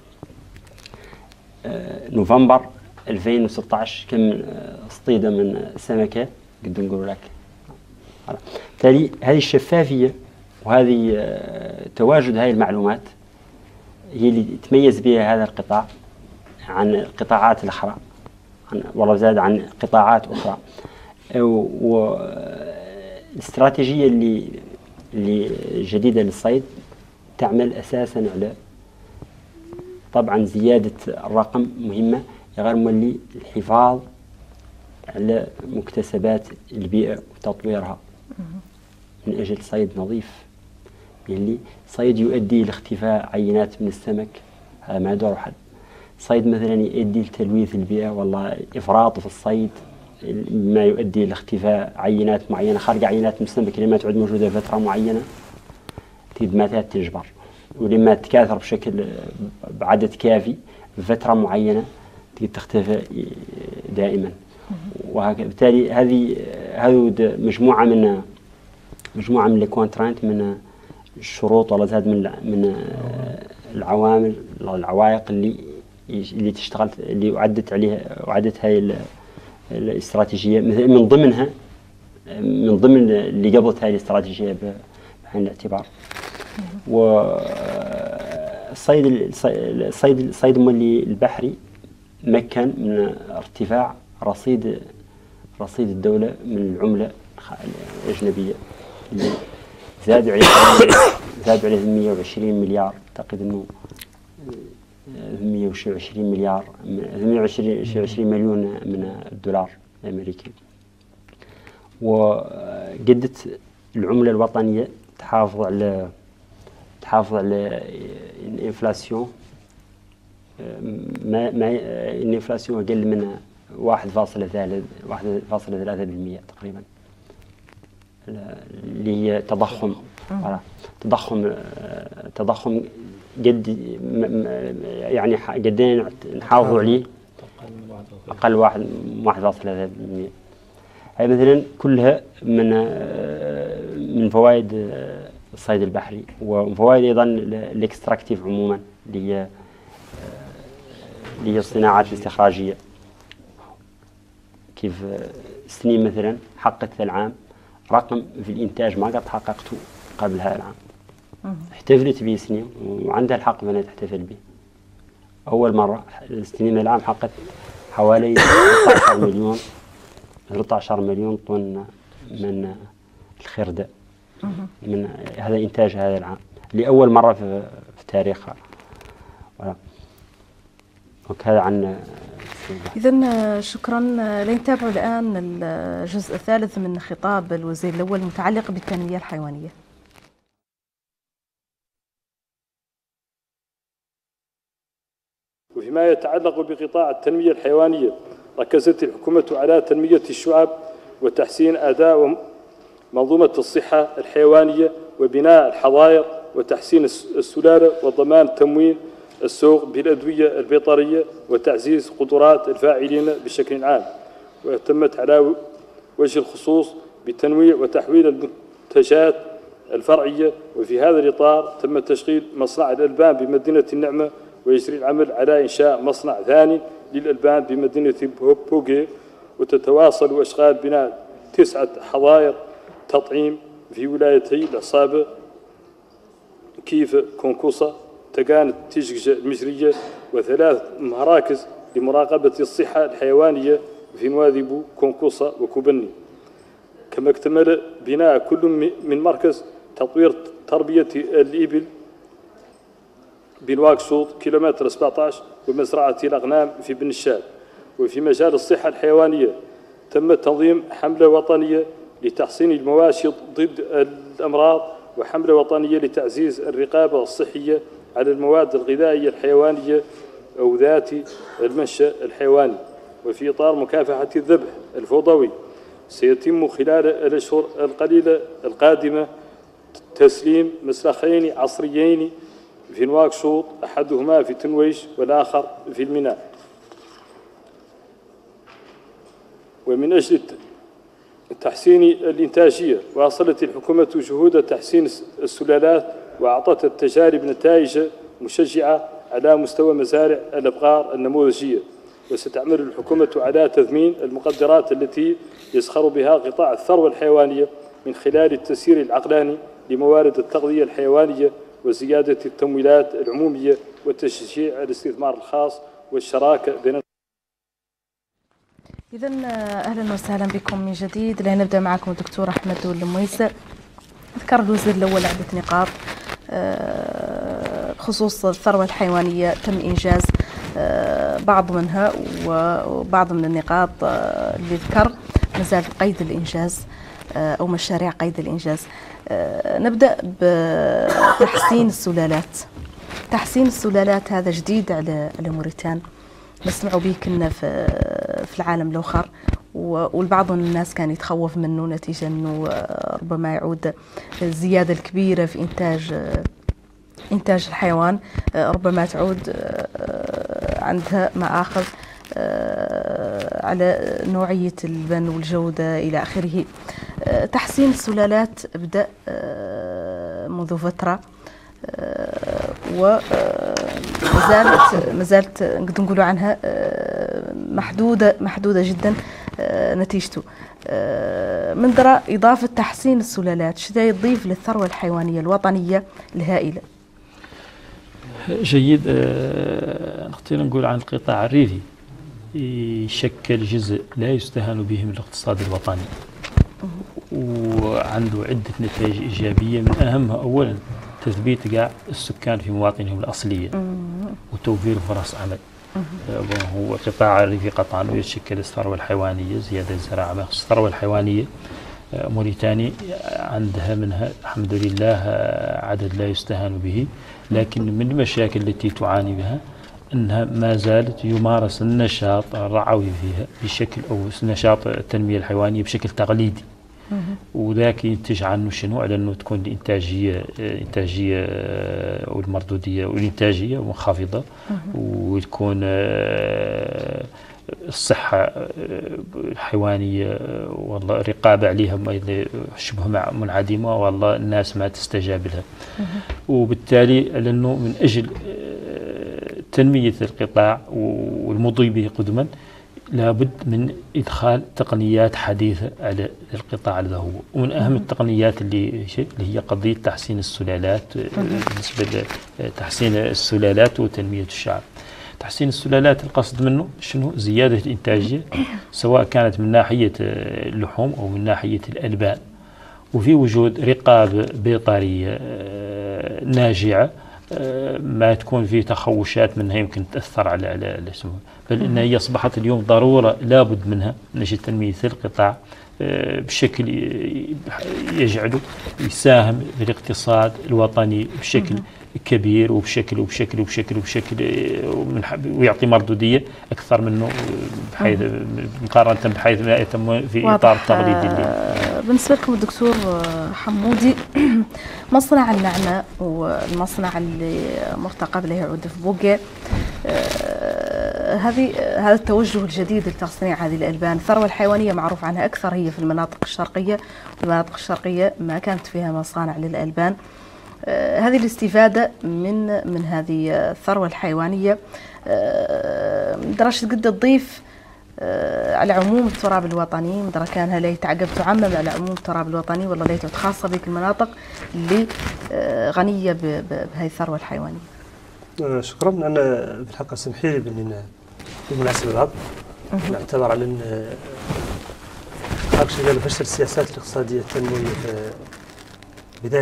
نوفمبر ألفين وستة عشر كم صطيده من سمكه قد نقول لك. بالتالي هذه الشفافيه وهذه تواجد هذه المعلومات هي اللي تميز بها هذا القطاع عن القطاعات الاخرى، والله زاد عن قطاعات اخرى. والاستراتيجيه اللي اللي جديده للصيد تعمل اساسا على طبعا زياده الرقم مهمه غير مولي الحفاظ على مكتسبات البيئه وتطويرها من اجل صيد نظيف. اللي صيد يؤدي لاختفاء عينات من السمك هذا ما يدور حد. صيد مثلا يؤدي لتلويث البيئه والله افراط في الصيد ما يؤدي لاختفاء عينات معينه، خارج عينات من السمك لما تعد موجوده فتره معينه تجد ما تنجبر، ولما تكاثر بشكل بعدد كافي بفتره معينه تجد تختفي دائما. وهكذا بالتالي هذه هذه مجموعه من مجموعه من الكونترانت من الشروط ولا زاد من من العوامل العوائق اللي اللي تشتغل اللي وعدت عليها وعدت هاي الاستراتيجيه من ضمنها من ضمن اللي قبلت هاي الاستراتيجيه بعين الاعتبار. والصيد الصيد الصيد المولي البحري مكن من ارتفاع رصيد رصيد الدوله من العمله الاجنبيه اللي زاد عليه زاد عليه مئة وعشرين مليار، اعتقد انه مئة وعشرين مليار مئة وعشرين مليون من الدولار الامريكي. وقدت العمله الوطنيه تحافظ على تحافظ على الانفلاسيون ما ما الانفلاسيون اقل من واحد فاصلة ثلاثة بالمئة تقريبا اللي هي تضخم. تضخم تضخم قد يعني قدين نحافظوا عليه اقل واحد واحد فاصلة ثلاثة بالمئة. هاي مثلا كلها من من فوائد الصيد البحري وفوائد ايضا الاكستراكتيف عموما اللي هي اللي هي الصناعات الاستخراجيه. كيف سنين مثلا حققت العام رقم في الانتاج ما قد حققته قبل هذا العام. احتفلت به سنين وعندها الحق بأنها تحتفل به. أول مرة السنين العام حققت حوالي ثلاثة عشر مليون ثلاثة عشر مليون طن من الخردة. من هذا إنتاج هذا العام لأول مرة في, في تاريخها. وكذا عن إذن شكرا. لنتابع الآن الجزء الثالث من خطاب الوزير الأول المتعلق بالتنمية الحيوانية. وفيما يتعلق بقطاع التنمية الحيوانية، ركزت الحكومة على تنمية الشعب وتحسين أداء منظومة الصحة الحيوانية وبناء الحظائر وتحسين السلالة وضمان تموين السوق بالأدوية البيطرية وتعزيز قدرات الفاعلين بشكل عام. واهتمت على وجه الخصوص بتنويع وتحويل المنتجات الفرعية. وفي هذا الإطار تم تشغيل مصنع الألبان بمدينة النعمة، ويجري العمل على إنشاء مصنع ثاني للألبان بمدينة بوغي. وتتواصل أشغال بناء تسعة حظائر تطعيم في ولايتي العصابة كيف كونكوسا تقان تشجج المجرية، وثلاث مراكز لمراقبة الصحة الحيوانية في نواذب كونكوسا وكوبني. كما اكتمل بناء كل من مركز تطوير تربية الإبل بالواقصوط كيلومتر سبعة عشر ومزرعة الأغنام في بن الشال. وفي مجال الصحة الحيوانية تم تنظيم حملة وطنية لتحصين المواشي ضد الأمراض، وحملة وطنية لتعزيز الرقابة الصحية على المواد الغذائية الحيوانية أو ذات المنشأ الحيواني. وفي إطار مكافحة الذبح الفوضوي سيتم خلال الأشهر القليلة القادمة تسليم مسلخين عصريين في نواكشوط، أحدهما في تنويش والآخر في الميناء. ومن أجل تحسين الإنتاجية واصلت الحكومة جهود تحسين السلالات وأعطت التجارب نتائج مشجعة على مستوى مزارع الأبقار النموذجية. وستعمل الحكومة على تثمين المقدرات التي يزخر بها قطاع الثروة الحيوانية من خلال التسيير العقلاني لموارد التغذية الحيوانية وزيادة التمويلات العمومية وتشجيع الاستثمار الخاص والشراكة بين. إذن أهلا وسهلا بكم من جديد. لنبدأ معكم الدكتور أحمد المويس. ذكر الوزير الأول عدة نقاط بخصوص الثروة الحيوانية تم إنجاز بعض منها، وبعض من النقاط اللي ذكر مازال قيد الإنجاز أو مشاريع قيد الإنجاز. نبدأ بتحسين السلالات. تحسين السلالات هذا جديد على على موريتان، نسمعوا به كنا في في العالم الآخر، والبعض من الناس كان يتخوف منه نتيجة أنه ربما يعود الزيادة الكبيرة في إنتاج إنتاج الحيوان، ربما تعود عندها مآخذ على نوعية اللبن والجودة إلى آخره. تحسين السلالات بدأ منذ فترة، ومازالت مازالت نقدر نقولوا عنها محدودة محدودة جدا نتيجته. من درا إضافة تحسين السلالات شذا يضيف للثروة الحيوانية الوطنية الهائلة. جيد. نختار نقول عن القطاع الريفي يشكل جزء لا يستهان به من الاقتصاد الوطني، وعنده عدة نتائج إيجابية، من أهمها أولا تثبيت كاع السكان في مواطنهم الأصلية وتوفير فرص عمل. هو قطاع الريفي قطعا يشكل الثروة الحيوانية، زيادة الزراعة. الثروة الحيوانية موريتاني عندها منها الحمد لله عدد لا يستهان به، لكن من المشاكل التي تعاني بها أنها ما زالت يمارس النشاط الرعوي فيها بشكل أو نشاط التنمية الحيوانية بشكل تقليدي، وذاك ينتج عنه شنو؟ على أنه تكون الإنتاجية إنتاجية والمردودية والإنتاجية منخفضة، وتكون الصحة الحيوانية والله الرقابة عليها شبه منعدمة، والله الناس ما تستجاب لها. وبالتالي لأنه من أجل تنمية القطاع والمضي به قدما لابد من إدخال تقنيات حديثة على القطاع هذا هو. ومن أهم التقنيات اللي اللي هي قضية تحسين السلالات، بالنسبة لتحسين السلالات وتنمية الشعر. تحسين السلالات القصد منه شنو؟ زيادة الإنتاجية، سواء كانت من ناحية اللحوم أو من ناحية الألبان، وفي وجود رقابة بيطرية ناجعة ما تكون في تخوشات منها يمكن تأثر على على اسمه، بل إنها هي أصبحت اليوم ضرورة لابد منها من أجل تنمية القطاع بشكل يجعله يساهم في الاقتصاد الوطني بشكل كبير وبشكل وبشكل وبشكل وبشكل ويعطي مردودية أكثر منه بحيث مقارنة بحيث ما يتم في إطار التقليدي اللي. بالنسبة لكم الدكتور حمودي، مصنع النعناع والمصنع اللي مرتقب له يعود في بوقة، هذه هذا التوجه الجديد لتصنيع هذه الألبان، الثروة الحيوانية معروف عنها أكثر هي في المناطق الشرقية، والمناطق الشرقية ما كانت فيها مصانع للألبان. آه هذه الاستفادة من من هذه الثروة الحيوانية آه درجة قد تضيف آه على عموم التراب الوطني، مدرا كانها لا يتعقب تعمم على عموم التراب الوطني، والله لا خاصة بك المناطق اللي آه غنية بهذه الثروة الحيوانية. آه شكرا. أنا في الحقيقة سمحي لي بأني بالمناسبة هذا نعتبر على أن هكذا فشل السياسات الاقتصادية التنموية في بداية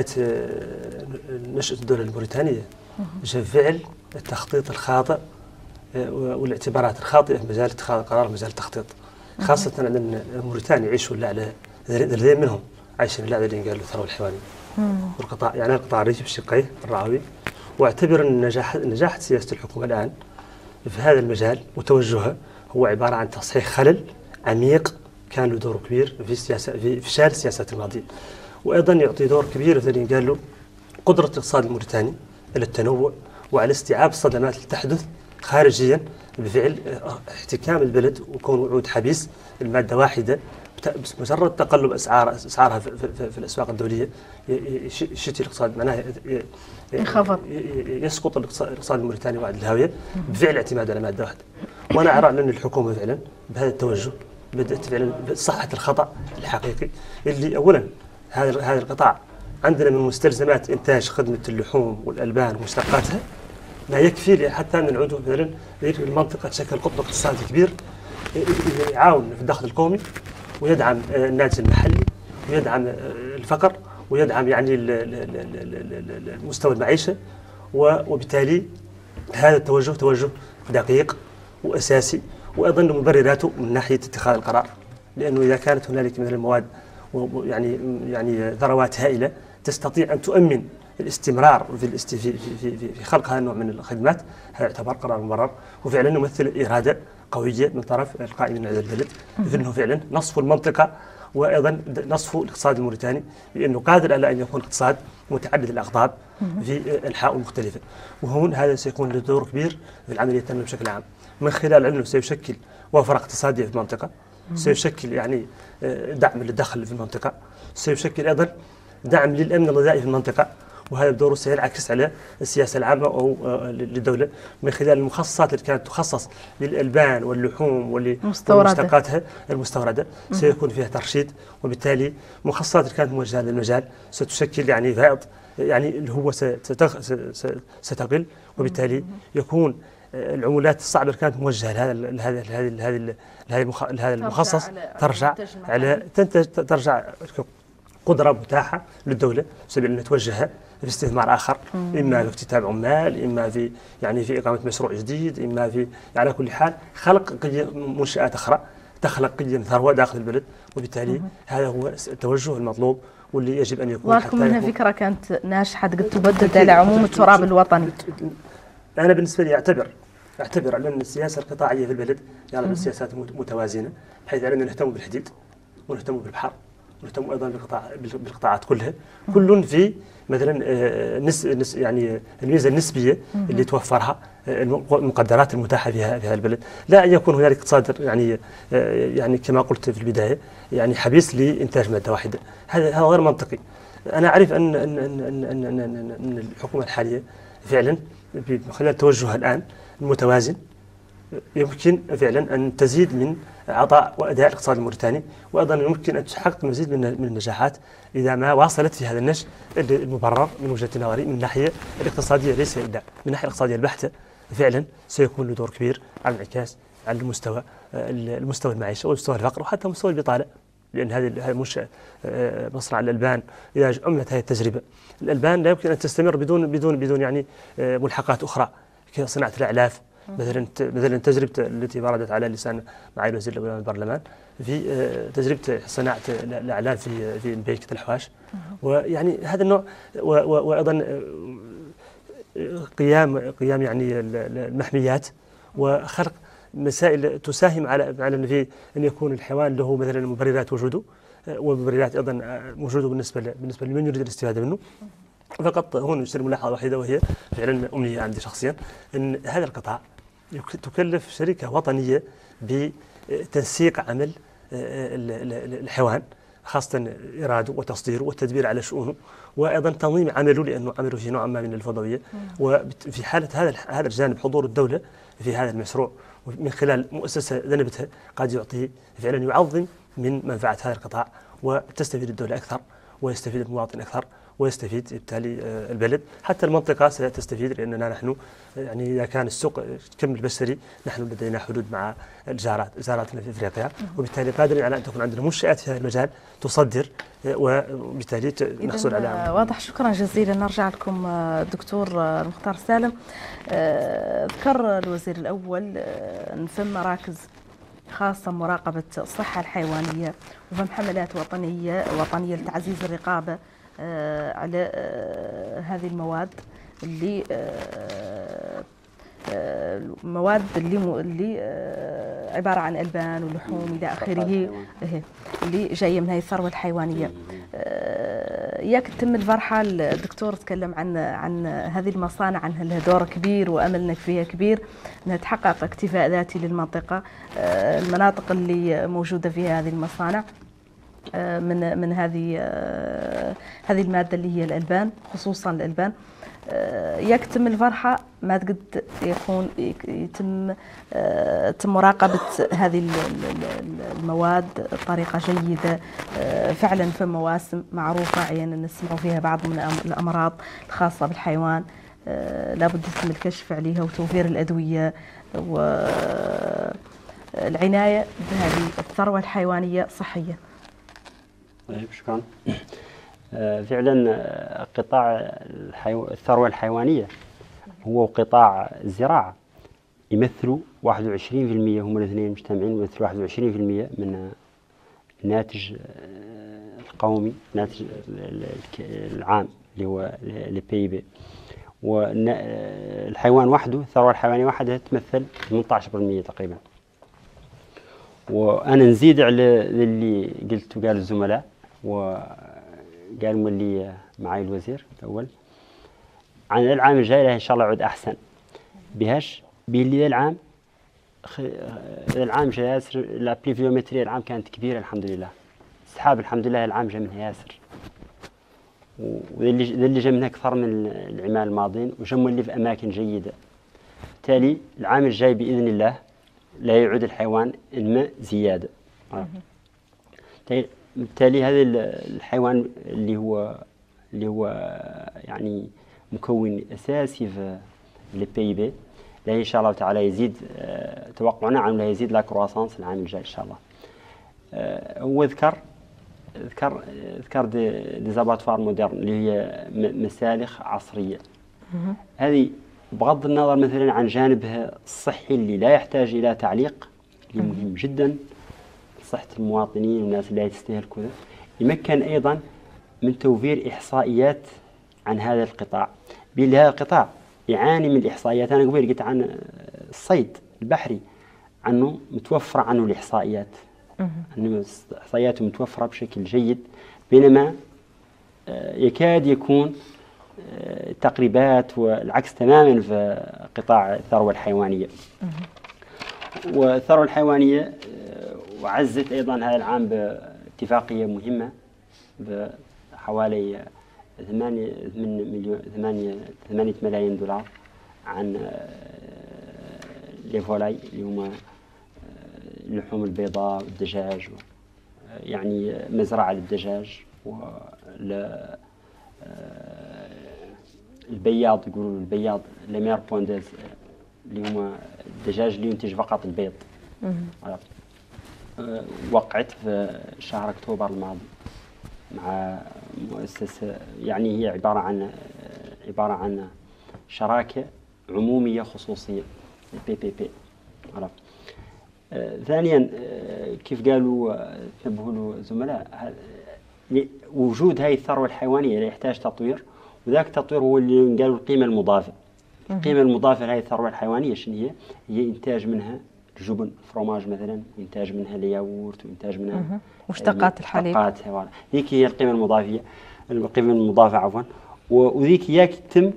نشأة الدولة الموريتانية جاء فعل التخطيط الخاطئ والاعتبارات الخاطئة في مجال اتخاذ القرار مجال التخطيط، خاصة أن موريتانيا يعيشوا على ذلين منهم عايشين على اللي قالوا الثروة الحيوانية والقطاع، يعني القطاع الريفي بشقيه الرعوي. واعتبر أن نجاح نجاح سياسة الحكومة الآن في هذا المجال وتوجهها هو عبارة عن تصحيح خلل عميق كان له دور كبير في السياسة في فشل السياسات الماضية، وأيضا يعطي دور كبير في اللي قال له قدرة الاقتصاد الموريتاني على التنوع وعلى استيعاب الصدمات اللي تحدث خارجيا بفعل احتكام البلد وكون وعود حبيس المادة واحدة، مجرد تقلب أسعار أسعارها في, في, في الأسواق الدولية يشتي الاقتصاد، معناها ينخفض يسقط الاقتصاد الموريتاني بعد الهاوية بفعل اعتماد على مادة واحدة. وأنا أرى أن الحكومة فعلا بهذا التوجه بدأت فعلا بصحة الخطأ الحقيقي اللي أولا هذا هذا القطاع عندنا من مستلزمات إنتاج خدمة اللحوم والألبان ومشتقاتها لا يكفي حتى أن نعود مثلا المنطقة تشكل قطب اقتصادي كبير يعاون في الدخل القومي ويدعم الناتج المحلي ويدعم الفقر ويدعم يعني مستوى المعيشة، وبالتالي هذا التوجه توجه دقيق وأساسي وأيضا مبرراته من ناحية اتخاذ القرار، لأنه إذا كانت هنالك من المواد يعني يعني ثروات هائلة تستطيع أن تؤمن الاستمرار في الاست في في في خلق هذا النوع من الخدمات، هذا يعتبر قرار مبرر وفعلا يمثل إرادة قوية من طرف القائمين على البلد في أنه فعلا نصف المنطقة وأيضا نصف الاقتصاد الموريتاني، لأنه قادر على أن يكون اقتصاد متعدد الأقطاب في أنحاء مختلفة، وهون هذا سيكون له دور كبير في العملية التنموية بشكل عام، من خلال أنه سيشكل وفرة اقتصادية في المنطقة، سيشكل يعني دعم للدخل في المنطقة، سيشكل أيضا دعم للأمن الغذائي في المنطقة، وهذا بدوره سينعكس على السياسة العامة أو للدولة من خلال المخصصات اللي كانت تخصص للألبان واللحوم والمشتقاتها المستوردة سيكون فيها ترشيد، وبالتالي المخصصات اللي كانت موجهة للمجال ستشكل يعني فائض يعني اللي هو ستقل، وبالتالي يكون العمولات الصعبة اللي كانت موجهة لهذا لهذا لهذا لهذا لهذا المخصص ترجع على ترجع قدرة متاحة للدولة سبيل أن توجهها في استثمار آخر، إما في اكتتاب عمال، إما في يعني في إقامة مشروع جديد، إما في على كل حال خلق منشآت أخرى تخلق قيم ثروة داخل البلد، وبالتالي هذا هو التوجه المطلوب واللي يجب أن يكون. ولكم منها فكرة كانت ناجحة قد تبدد على عموم التراب الوطني. أنا بالنسبة لي أعتبر أعتبر على أن السياسة القطاعية في البلد يعني السياسات متوازنة، بحيث أننا نهتم بالحديد ونهتم بالبحر ونهتم أيضا بالقطاع بالقطاعات كلها، كل في مثلا نس نس يعني الميزة النسبية اللي توفرها المقدرات المتاحة فيها في هذا البلد، لا أن يكون هنالك اقتصاد يعني يعني كما قلت في البداية يعني حبيس لإنتاج مادة واحدة، هذا هذا غير منطقي. أنا أعرف أن أن أن أن أن, أن, أن الحكومة الحالية فعلا من خلال توجهها الآن المتوازن يمكن فعلا أن تزيد من عطاء وأداء الاقتصاد الموريتاني، وأيضا يمكن أن تحقق مزيد من من النجاحات إذا ما واصلت في هذا النهج المبرر من وجهة نظري من الناحية الاقتصادية، ليس إلا من الناحية الاقتصادية البحتة. فعلا سيكون له دور كبير على الانعكاس على المستوى المستوى المعيشة ومستوى الفقر وحتى مستوى البطالة، لأن هذه مش مصنع الألبان إذا عملت هذه التجربة، الألبان لا يمكن أن تستمر بدون بدون بدون يعني ملحقات أخرى كصناعة الأعلاف مثلا. مثلا تجربة التي وردت على لسان معالي الوزير الأول من البرلمان في تجربة صناعة الأعلاف في في بيكة الحواش، ويعني هذا النوع، وأيضا قيام قيام يعني المحميات وخلق مسائل تساهم على على في ان يكون الحيوان له مثلا مبررات وجوده، ومبررات ايضا وجوده بالنسبه بالنسبه لمن يريد الاستفاده منه. فقط هون نشير ملاحظه واحده، وهي فعلا امنيه عندي شخصيا ان هذا القطاع تكلف شركه وطنيه بتنسيق عمل الحيوان، خاصة إراده وتصديره والتدبير على شؤونه، وأيضا تنظيم عمله لأنه عمله في نوع ما من الفضوية. وفي حالة هذا هذا الجانب حضور الدولة في هذا المشروع من خلال مؤسسة ذنبتها قد يعطي فعلا يعظم من منفعة هذا القطاع، وتستفيد الدولة أكثر ويستفيد المواطن أكثر ويستفيد بالتالي البلد، حتى المنطقة ستستفيد، لأننا نحن يعني إذا كان السوق كم البشري نحن لدينا حدود مع الجارات جاراتنا في أفريقيا، وبالتالي قادرين على أن تكون عندنا منشآت في هذا المجال تصدر، وبالتالي نحصل على واضح. شكرا جزيلا. نرجع لكم دكتور المختار سالم. ذكر الوزير الأول أن في مراكز خاصة مراقبة الصحة الحيوانية وفهم حملات وطنية وطنية لتعزيز الرقابة على هذه المواد اللي المواد اللي اللي عبارة عن ألبان ولحوم إلى آخره اللي جاية من هذه الثروة الحيوانية. ياك تتم الفرحة. الدكتور تكلم عن عن هذه المصانع، عنها لها دور كبير وأملنا فيها كبير أنها تحقق اكتفاء ذاتي للمنطقة، المناطق اللي موجودة فيها هذه المصانع من من هذه هذه المادة اللي هي الألبان، خصوصا الألبان. يتم الفرحة ما تقد يكون يتم تم مراقبة هذه المواد بطريقة جيدة فعلا في مواسم معروفة عيانا نسمع فيها بعض من الأمراض الخاصة بالحيوان، لابد يتم الكشف عليها وتوفير الأدوية والعناية بهذه الثروة الحيوانية صحية. طيب شكرا. فعلا قطاع الحيو... الثروة الحيوانية هو قطاع الزراعة يمثلوا واحد وعشرين بالمئة، هم الاثنين مجتمعين يمثلوا واحد وعشرين بالمئة من الناتج القومي، الناتج العام اللي هو البي اي بي. والحيوان وحده، الثروة الحيوانية وحدها تمثل ثمانية عشر بالمئة تقريبا. وأنا نزيد على اللي قلت وقال الزملاء وقال مولي معي الوزير الأول عن العام الجاي إن شاء الله يعود أحسن. بهاش باللي العام خ... العام جاي ياسر، لا بليفيومتريا العام كانت كبيرة الحمد لله، السحاب الحمد لله العام جاء منها ياسر، واللي اللي جاء منها أكثر من العمال الماضين، وجم اللي في أماكن جيدة. بالتالي العام الجاي بإذن الله لا يعود الحيوان الماء زيادة. بالتالي هذا الحيوان اللي هو اللي هو يعني مكون أساسي في البي بي، لا إن شاء الله تعالى يزيد، توقعنا عنه لا يزيد لا كرواسانس العام الجاي إن شاء الله. هو ذكر ذكر ذكر دي, دي زاباتوار مودرن اللي هي مسالخ عصرية. هذه بغض النظر مثلا عن جانبها الصحي اللي لا يحتاج إلى تعليق، اللي مهم جدا صحة المواطنين والناس اللي تستهلكوا، يمكن أيضا من توفير إحصائيات عن هذا القطاع. باللي هذا القطاع يعاني من الإحصائيات. أنا قبل قلت عن الصيد البحري عنه متوفر عنه الإحصائيات، أنه إحصائياته متوفرة بشكل جيد، بينما يكاد يكون تقريبات والعكس تماما في قطاع الثروة الحيوانية. والثروة الحيوانية وعزت أيضا هذا العام باتفاقية مهمة بحوالي ثمانية مليون ثمانية ثمانية ملايين دولار عن لي فولاي اللي هما اللحوم البيضاء والدجاج، يعني مزرعة للدجاج، والبياض يقولوا البياض لمير بونديز اللي هما الدجاج اللي ينتج فقط البيض. وقعت في شهر أكتوبر الماضي مع مؤسسة، يعني هي عبارة عن عبارة عن شراكة عمومية خصوصية بي بي بي. عرفت. آه ثانيا آه كيف قالوا تنبهوا له زملاء، وجود هاي الثروة الحيوانية يحتاج تطوير، وذاك التطوير هو اللي قالوا القيمة المضافة. القيمة المضافة لهذه الثروة الحيوانية شنو هي؟ هي إنتاج منها الجبن، فروماج مثلا، إنتاج منها الياغورت، وإنتاج منها مشتقات الحليب. مشتقات، ذيك هي القيمة المضافية، القيمة المضافة عفوا. وذيك إياك تتم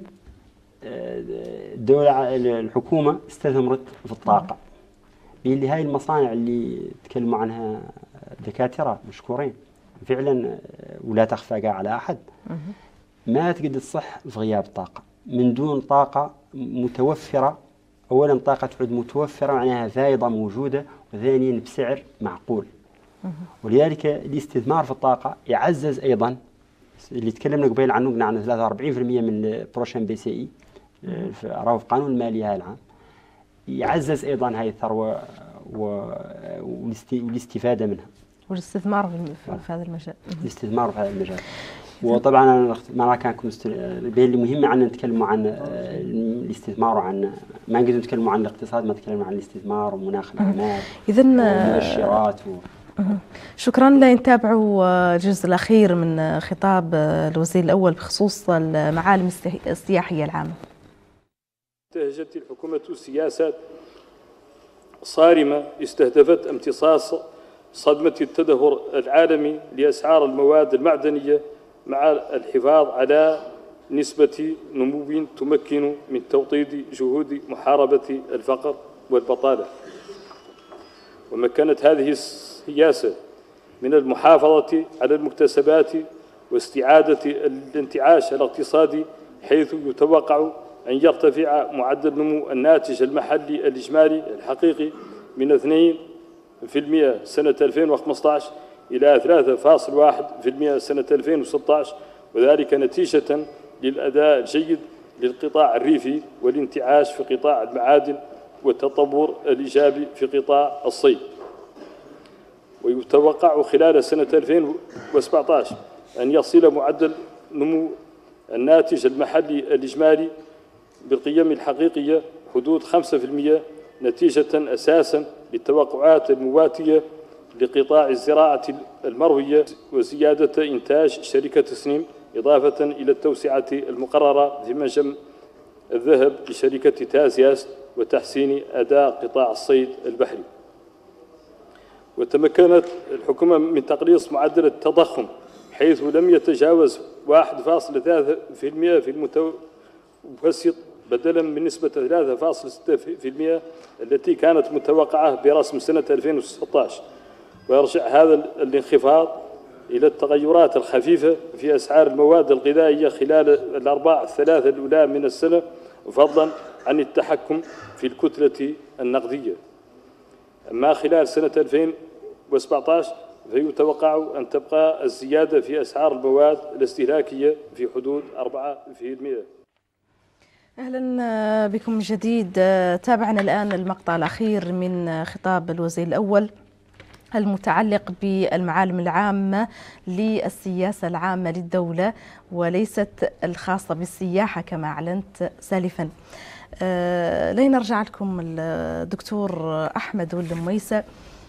الدولة الحكومة استثمرت في الطاقة، اللي هاي المصانع اللي تكلموا عنها دكاترة مشكورين فعلا ولا تخفى على أحد، ما تقدر تصح في غياب الطاقة. من دون طاقة متوفرة، أولا طاقة تعود متوفرة معناها فائضة موجودة، وثانيا بسعر معقول. ولذلك الاستثمار في الطاقة يعزز أيضا اللي تكلمنا قبيل عنه، قلنا عن ثلاثة وأربعين بالمئة من بروشن بي سي إي في في قانون المالية العام، يعزز أيضا هذه الثروة والاستفادة منها والاستثمار في هذا المجال. الاستثمار في هذا المجال. وطبعا ما كان بين اللي مهم عن نتكلموا عن الاستثمار، وعن ما نقدر نتكلموا عن الاقتصاد ما نتكلموا عن الاستثمار ومناخ الأعمال والمؤشرات و... شكرا. لنتابعوا الجزء الأخير من خطاب الوزير الأول بخصوص المعالم السياحية العامة. انتهجت الحكومة سياسات صارمة استهدفت امتصاص صدمة التدهور العالمي لأسعار المواد المعدنية، مع الحفاظ على نسبة نمو تمكن من توطيد جهود محاربة الفقر والبطالة. ومكنت هذه السياسة من المحافظة على المكتسبات واستعادة الانتعاش الاقتصادي، حيث يتوقع أن يرتفع معدل نمو الناتج المحلي الإجمالي الحقيقي من اثنين بالمئة سنة ألفين وخمسة عشر إلى ثلاثة فاصلة واحد بالمئة سنة ألفين وستة عشر، وذلك نتيجة للأداء الجيد للقطاع الريفي والانتعاش في قطاع المعادن والتطور الإيجابي في قطاع الصيد. ويتوقع خلال سنة ألفين وسبعة عشر أن يصل معدل نمو الناتج المحلي الإجمالي بالقيم الحقيقية حدود خمسة بالمئة، نتيجة أساساً للتوقعات المواتية لقطاع الزراعة المروية وزيادة إنتاج شركة سنيم، إضافة إلى التوسعة المقررة في منجم الذهب لشركة تازياس وتحسين أداء قطاع الصيد البحري. وتمكنت الحكومة من تقليص معدل التضخم، حيث لم يتجاوز واحد فاصلة ثلاثة بالمئة في المتوسط بدلا من نسبة ثلاثة فاصلة ستة بالمئة التي كانت متوقعة برسم سنة ألفين وستة عشر. ويرجع هذا الانخفاض إلى التغيرات الخفيفة في أسعار المواد الغذائية خلال الأرباع الثلاثة الأولى من السنة، فضلا عن التحكم في الكتلة النقدية. أما خلال سنة ألفين وسبعة عشر فيتوقع أن تبقى الزيادة في أسعار المواد الاستهلاكية في حدود أربعة بالمئة. أهلا بكم من جديد. تابعنا الآن المقطع الأخير من خطاب الوزير الأول المتعلق بالمعالم العامة للسياسة العامة للدولة وليست الخاصة بالسياحة كما أعلنت سالفا. أه لين نرجع لكم الدكتور أحمد والمويسة.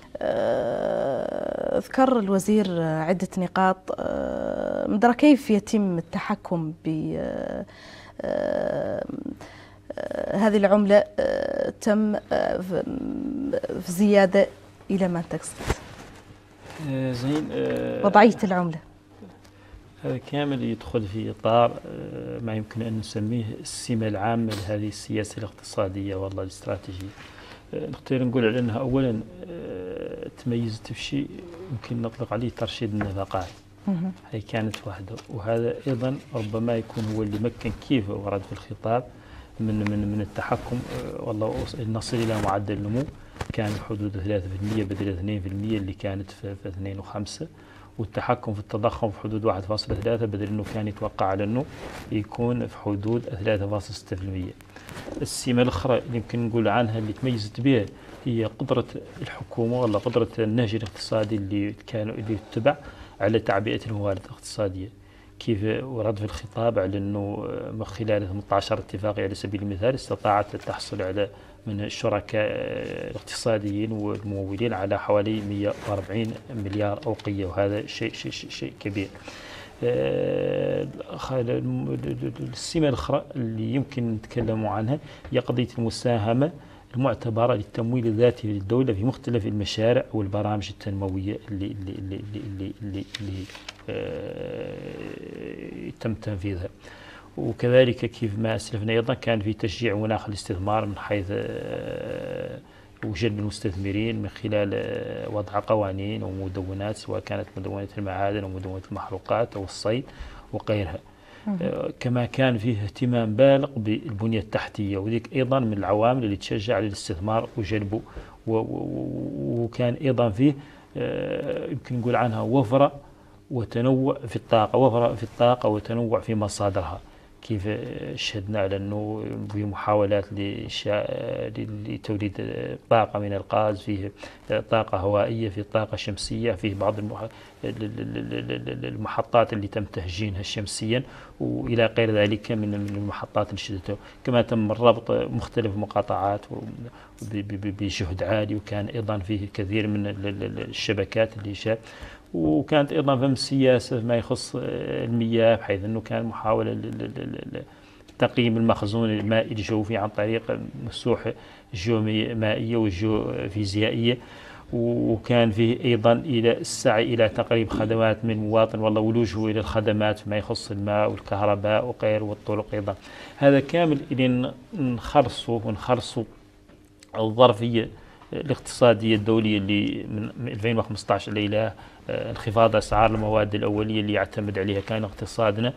أه ذكر الوزير عدة نقاط أه مدرى كيف يتم التحكم ب أه أه هذه العملة أه تم أه في زيادة إلى ما تقصد؟ آه زين آه وضعية العملة هذا كامل يدخل في إطار آه ما يمكن أن نسميه السمة العامة لهذه السياسة الاقتصادية والله الاستراتيجية. آه نختار نقول على أنها أولا آه تميزت في شيء يمكن نطلق عليه ترشيد النفقات. هي كانت واحدة، وهذا أيضا ربما يكون هو اللي مكن كيف ورد في الخطاب من من من التحكم والله نصل الى معدل النمو كان بحدود ثلاثة بالمئة بدل اثنين بالمئة اللي كانت في اثنين وخمسة، والتحكم في التضخم في حدود واحد فاصلة ثلاثة بدل انه كان يتوقع على انه يكون في حدود ثلاثة فاصلة ستة بالمئة. السمة الاخرى اللي يمكن نقول عنها اللي تميزت بها هي قدرة الحكومة ولا قدرة النهج الاقتصادي اللي كانوا اللي يتبع على تعبئة الموارد الاقتصادية. كيف ورد في الخطاب على انه من خلال ثمانية عشر اتفاقية على سبيل المثال استطاعت تحصل على من الشركاء الاقتصاديين والممولين على حوالي مئة وأربعين مليار أوقية، وهذا شيء شيء شيء كبير. السمة الأخرى اللي يمكن نتكلم عنها هي قضية المساهمة المعتبرة للتمويل الذاتي للدولة في مختلف المشاريع والبرامج التنموية اللي اللي اللي اللي اللي, اللي آه تم تنفيذها. وكذلك كيف ما أسلفنا أيضا كان في تشجيع مناخ الاستثمار من حيث آه وجلب المستثمرين من خلال آه وضع قوانين ومدونات، سواء كانت مدونة المعادن أو مدونة المحروقات أو الصيد وغيرها. آه كما كان فيه اهتمام بالغ بالبنية التحتية، وذيك أيضا من العوامل اللي تشجع على الاستثمار وجلبه. وكان أيضا فيه آه يمكن نقول عنها وفرة وتنوع في الطاقة، وفرة في الطاقة وتنوع في مصادرها. كيف شهدنا على أنه في محاولات لتوليد طاقة من الغاز، فيه طاقة هوائية، في طاقة شمسية، في بعض المحطات اللي تم تهجينها شمسيا وإلى غير ذلك من المحطات اللي شهدتها. كما تم ربط مختلف المقاطعات بجهد عالي، وكان أيضا فيه كثير من الشبكات اللي شاء. وكانت أيضا فم السياسة ما يخص المياه، بحيث أنه كان محاولة تقييم المخزون المائي الجوفي عن طريق مسوح جيومائية وجيوفيزيائية. وكان فيه أيضا إلى السعي إلى تقريب خدمات من المواطن والله ولوجهه إلى الخدمات ما يخص الماء والكهرباء وغيره والطرق أيضا. هذا كامل إلى نخرصوا ونخرصوا الظرفية الاقتصادية الدولية اللي من ألفين وخمسة عشر إلى انخفاض أسعار المواد الأولية اللي يعتمد عليها كان اقتصادنا.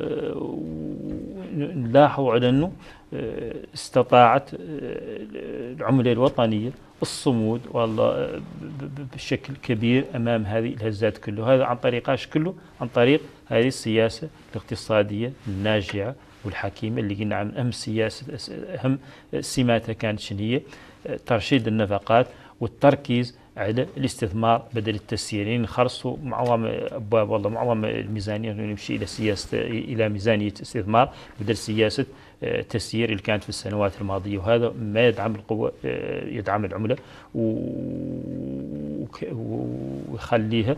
نلاحظ على أنه استطاعت العملة الوطنية الصمود والله بشكل كبير أمام هذه الهزات كله. هذا عن طريق ايش كله؟ عن طريق هذه السياسة الاقتصادية الناجعة والحكيمة اللي قلنا عن أهم سياسة أهم سماتها كانت شنو هي؟ ترشيد النفقات والتركيز على الاستثمار بدل التسيير. يعني نخرصوا معظم ابواب والله معظم الميزانيه نمشي الى سياسه الى ميزانيه استثمار بدل سياسه تسيير اللي كانت في السنوات الماضيه، وهذا ما يدعم القوه يدعم العمله ويخليها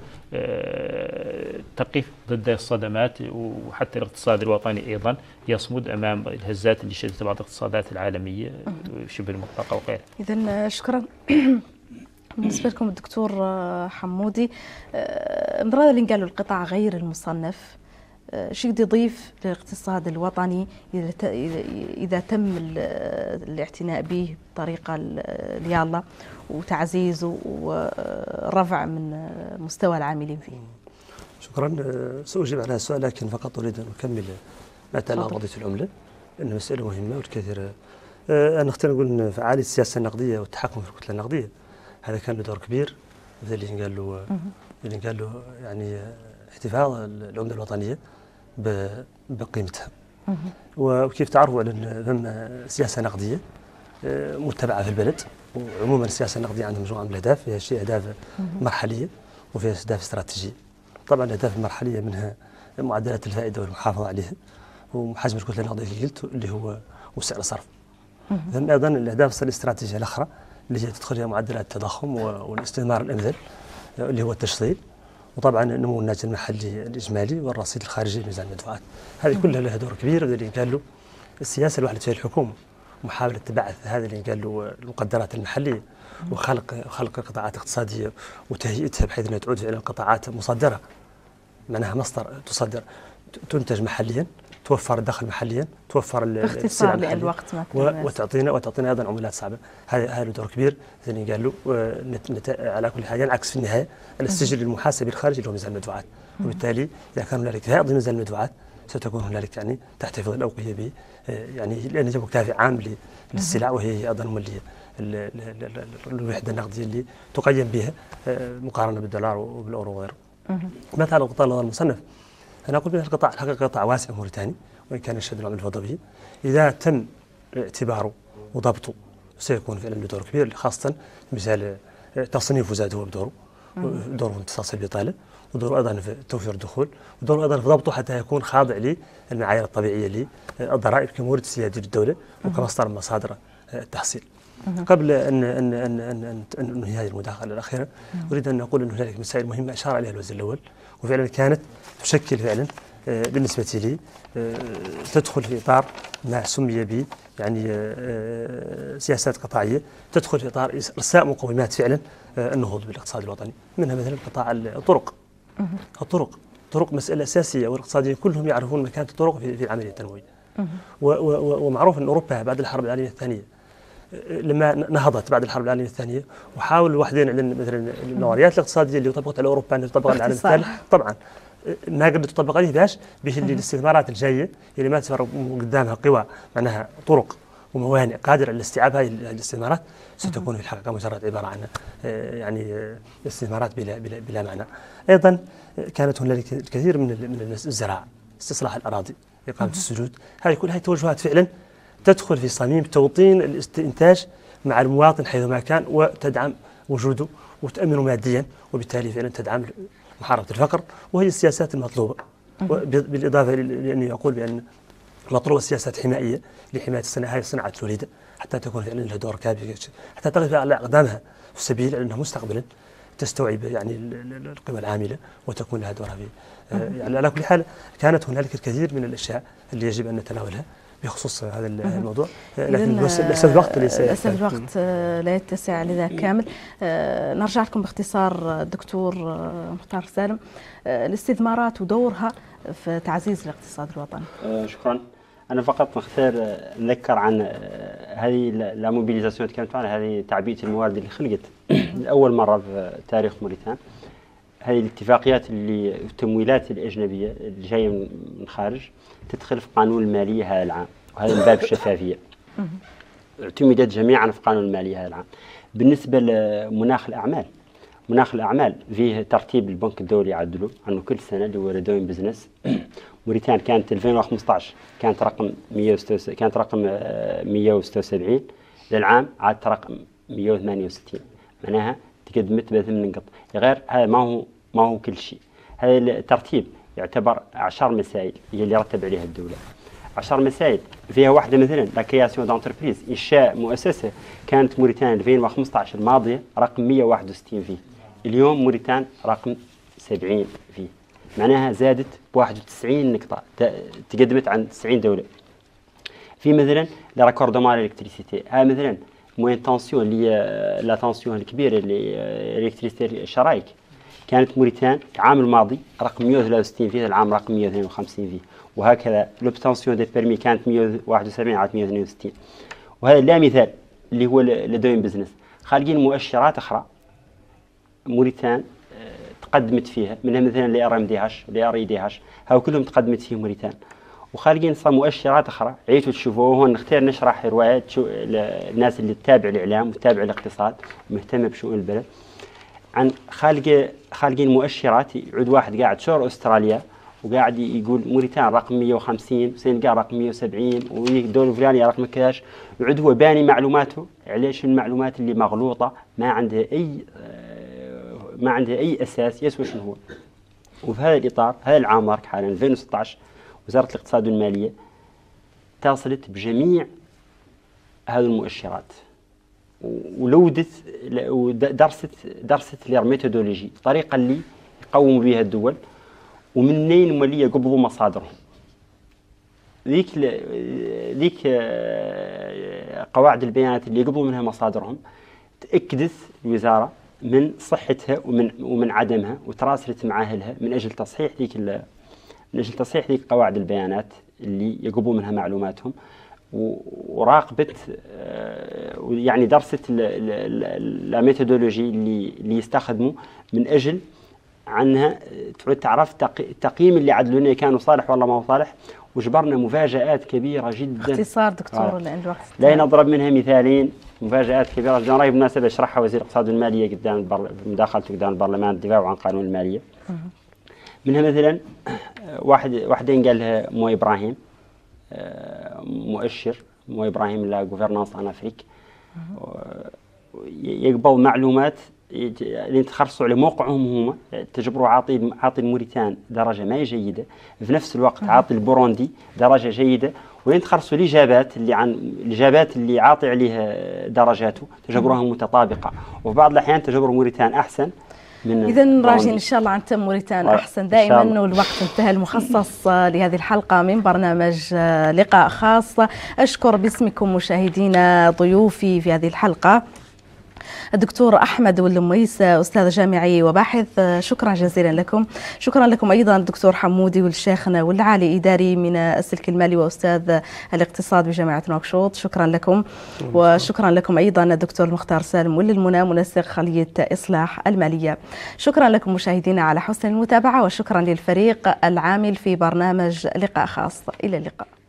تقف ضد الصدمات، وحتى الاقتصاد الوطني ايضا يصمد امام الهزات اللي شهدتها بعض الاقتصادات العالميه شبه المنطقه وغيرها. اذا شكرا. بالنسبة لكم الدكتور حمودي، من هذا اللي قالوا القطاع غير المصنف شو يقدر يضيف للاقتصاد الوطني إذا تم الاعتناء به بطريقة اليالة وتعزيزه ورفع من مستوى العاملين فيه؟ شكرا. سأجيب على هذا السؤال، لكن فقط أريد أن أكمل ما يتعلق بقضية العملة، إنها مسألة مهمة والكثير. أنا اختار نقول أن فعالية السياسة النقدية والتحكم في الكتلة النقدية هذا كان له دور كبير، مثل اللي قال له اللي قال له يعني احتفاظ العملة الوطنية بقيمتها. وكيف تعرفوا على ان ثم سياسة نقدية متبعة في البلد، وعموما السياسة النقدية عندها مجموعة من الأهداف، فيها شيء أهداف مرحلية وفيها أهداف استراتيجية. طبعا الأهداف المرحلية منها معدلات الفائدة والمحافظة عليها وحجم الكتلة النقدية اللي قلت اللي هو وسعر الصرف. ثم أيضا الأهداف الاستراتيجية الأخرى اللي هي تدخل فيها معدلات التضخم والاستثمار الأمثل اللي هو التشغيل، وطبعا النمو الناتج المحلي الإجمالي والرصيد الخارجي لميزان المدفوعات. هذه كلها لها دور كبير، اللي قال له السياسة اللي وحدت فيها الحكومة محاولة بعث هذا اللي قال له المقدرات المحلية وخلق خلق قطاعات اقتصادية وتهيئتها بحيث انها تعود الى قطاعات مصدرة، معناها مصدر تصدر تنتج محليا، توفر الدخل محليا، توفر باختصار لان الوقت ما وتعطينا وتعطينا ايضا عملات صعبه. هذا هذا دور كبير زي ما قال له. على كل حال ينعكس في النهايه على السجل المحاسبي الخارجي اللي هو ميزان المدفوعات، وبالتالي اذا كان هنالك ضمن ميزان المدفوعات ستكون هنالك يعني تحتفظ الأوقية ب يعني لأن جابوا كافي عام للسلع، وهي أيضا اللي الوحدة النقدية اللي تقيم بها مقارنة بالدولار وبالأورو وغيره. مثلا القطاع النظام المصنف، أنا أقول بأن القطاع الحقيقة قطاع واسع موريتاني، وإن كان يشهد العمل الفضل به، إذا تم اعتباره وضبطه سيكون فعلا له دور كبير، خاصة مثال تصنيفه زاد هو بدوره، دوره في امتصاص البطالة، ودوره أيضا في توفير الدخول، ودوره أيضا في ضبطه حتى يكون خاضع للمعايير الطبيعية للضرائب كمورد سيادي للدولة وكمصدر من مصادر التحصيل. قبل أن أن أن أن أن أنهي هذه المداخلة الأخيرة، أريد أن أقول أن هنالك مسائل مهمة أشار عليها الوزير الأول، وفعلا كانت تشكل فعلا بالنسبة لي تدخل في إطار ما سمي ب يعني سياسات قطاعية، تدخل في إطار إرساء مقومات فعلا النهوض بالاقتصاد الوطني، منها مثلا قطاع الطرق. الطرق طرق مسألة أساسية، والاقتصاديين كلهم يعرفون مكانة الطرق في العملية التنموية. ومعروف أن أوروبا بعد الحرب العالمية الثانية لما نهضت بعد الحرب العالمية الثانية وحاولوا الوحدين على مثلا النظريات الاقتصادية اللي طبقت على أوروبا أن تطبق على العالم الثالث، طبعا ما قدرت تطبق عليه باش به اللي الاستثمارات الجاية اللي ما تفرق قدامها قوى معناها طرق وموانئ قادرة على استيعاب هذه الاستثمارات، ستكون في الحقيقة مجرد عبارة عن يعني استثمارات بلا بلا بلا معنى. أيضا كانت هنالك الكثير من من الزراعة، استصلاح الأراضي، إقامة السدود، هذه كلها توجهات فعلا تدخل في صميم توطين الاستنتاج مع المواطن حيثما كان، وتدعم وجوده وتأمنه ماديا، وبالتالي فعلا تدعم محاربة الفقر، وهي السياسات المطلوبة. بالإضافة لأني أقول بأن مطلوبة سياسات حمائية لحماية الصناعة، هذه صناعة الوليدة، حتى تكون فعلا لها دور كافي، حتى تقف على أقدامها في سبيل أنها مستقبلا تستوعب يعني القوى العاملة وتكون لها دورها في يعني. على كل حال كانت هنالك الكثير من الأشياء اللي يجب أن نتناولها بخصوص هذا الموضوع، لكن للأسف الوقت ليس للأسف الوقت لا يتسع لذا كامل. نرجع لكم باختصار دكتور مختار سالم، الاستثمارات ودورها في تعزيز الاقتصاد الوطني. شكرا. أنا فقط نختار نذكر عن هذه لا موبيليزاسيون تكلمت عنها، هذه تعبئة الموارد اللي خلقت لأول مرة في تاريخ موريتان. هذه الاتفاقيات اللي التمويلات الأجنبية اللي جاية من الخارج تدخل في قانون المالية هذا العام، وهذا من باب الشفافية. اعتمدت جميعا في قانون المالية هذا العام. بالنسبة لمناخ الأعمال، مناخ الأعمال فيه ترتيب البنك الدولي يعدله عنه كل سنة اللي هو دوين بزنس. موريتان كانت ألفين وخمسة عشر كانت رقم مئة وستة كانت رقم مئة وستة وسبعين، للعام عاد رقم مئة وثمانية وستين، معناها تقدمت بثمان نقط. غير هذا ما هو ما هو كل شيء، هذا الترتيب يعتبر عشر مسائل هي اللي رتب عليها الدولة. عشر مسائل فيها واحدة مثلا لا كرياسيون دونتربريز، إنشاء مؤسسة. كانت موريتان ألفين وخمسة عشر الماضية رقم مئة وواحد وستين فيه، اليوم موريتان رقم سبعين فيه، معناها زادت بواحد وتسعين نقطة، تقدمت عن تسعين دولة. في مثلا لاكوردومون الكتريسيتي، ها مثلا موين تونسيون اللي هي لا تونسيون الكبيرة اللي الكتريسيتي الشرايك، كانت موريتان العام الماضي رقم مئة وثلاثة وستين فيه، العام رقم مئة واثنين وخمسين فيه، وهكذا لوبتونسيون دي بيرمي كانت مئة وواحد وسبعين على مئة واثنين وستين. وهذا لا مثال اللي هو لدوين بزنس. خالقين مؤشرات أخرى موريتان تقدمت فيها، منها مثلا لي ار ام دي هاش لي ار اي دي هاش، هاو كلهم تقدمت فيه موريتان. وخالقين صار مؤشرات أخرى عيتوا تشوفوه. هون نختار نشرح روايات الناس اللي تتابع الإعلام وتتابع الاقتصاد ومهتمة بشؤون البلد، عن خالق خالقين مؤشرات. يعود واحد قاعد شور أستراليا وقاعد يقول موريتان رقم مئة وخمسين، سنغال رقم مئة وسبعين، والدولة الفلانية رقم كذاش. يعود هو باني معلوماته عليش المعلومات اللي مغلوطة ما عندها أي ما عندها أي أساس يسوى شنو هو. وفي هذا الإطار هذا العام مارك حاليا ألفين وستة عشر وزارة الاقتصاد والمالية اتصلت بجميع هذه المؤشرات ولودت ودرست درست الميثودولوجي، الطريقة اللي يقوموا بها الدول ومنين ولي يقبضوا مصادرهم. ذيك ذيك قواعد البيانات اللي يقبضوا منها مصادرهم تأكدت الوزارة من صحتها ومن ومن عدمها، وتراسلت مع أهلها من أجل تصحيح ذيك من أجل تصحيح ذيك قواعد البيانات اللي يقبضوا منها معلوماتهم، وراقبت يعني درست الميثودولوجي اللي اللي يستخدموا من أجل عنها تعود تعرف التقييم اللي عدلونا كانوا صالح والله ما هو صالح، وجبرنا مفاجآت كبيرة جدا. اختصار دكتور آه. لأن الوقت لا نضرب منها مثالين، مفاجآت كبيرة جدا رأي بالمناسبة يشرحها وزير الاقتصاد والمالية قدام البر... مداخلته قدام البرلمان الدفاع عن قانون المالية. منها مثلا واحد واحدين قالها مو إبراهيم مؤشر مو إبراهيم لا جوفرنانس ان افريك، يقبل معلومات اللي تخرصوا على موقعهم هم تجبروا عاطي عاطي الموريتان درجه ما جيده، في نفس الوقت عاطي البوروندي درجه جيده، وين تخرصوا الاجابات اللي عن الاجابات اللي عاطي عليها درجاته تجبروها متطابقه، وفي بعض الاحيان تجبروا موريتان احسن. إذا راجين إن شاء الله عن تم موريتان أحسن دائما. والوقت انتهى المخصص لهذه الحلقة من برنامج لقاء خاص. أشكر باسمكم مشاهدينا ضيوفي في هذه الحلقة الدكتور أحمد واللميس أستاذ جامعي وباحث، شكرا جزيلا لكم. شكرا لكم أيضا الدكتور حمودي والشيخنا والعالي إداري من السلك المالي وأستاذ الاقتصاد بجامعة نواكشوط، شكرا لكم. وشكرا لكم أيضا الدكتور المختار سالم والمنى منسق خلية إصلاح المالية. شكرا لكم مشاهدينا على حسن المتابعة، وشكرا للفريق العامل في برنامج لقاء خاص. إلى اللقاء.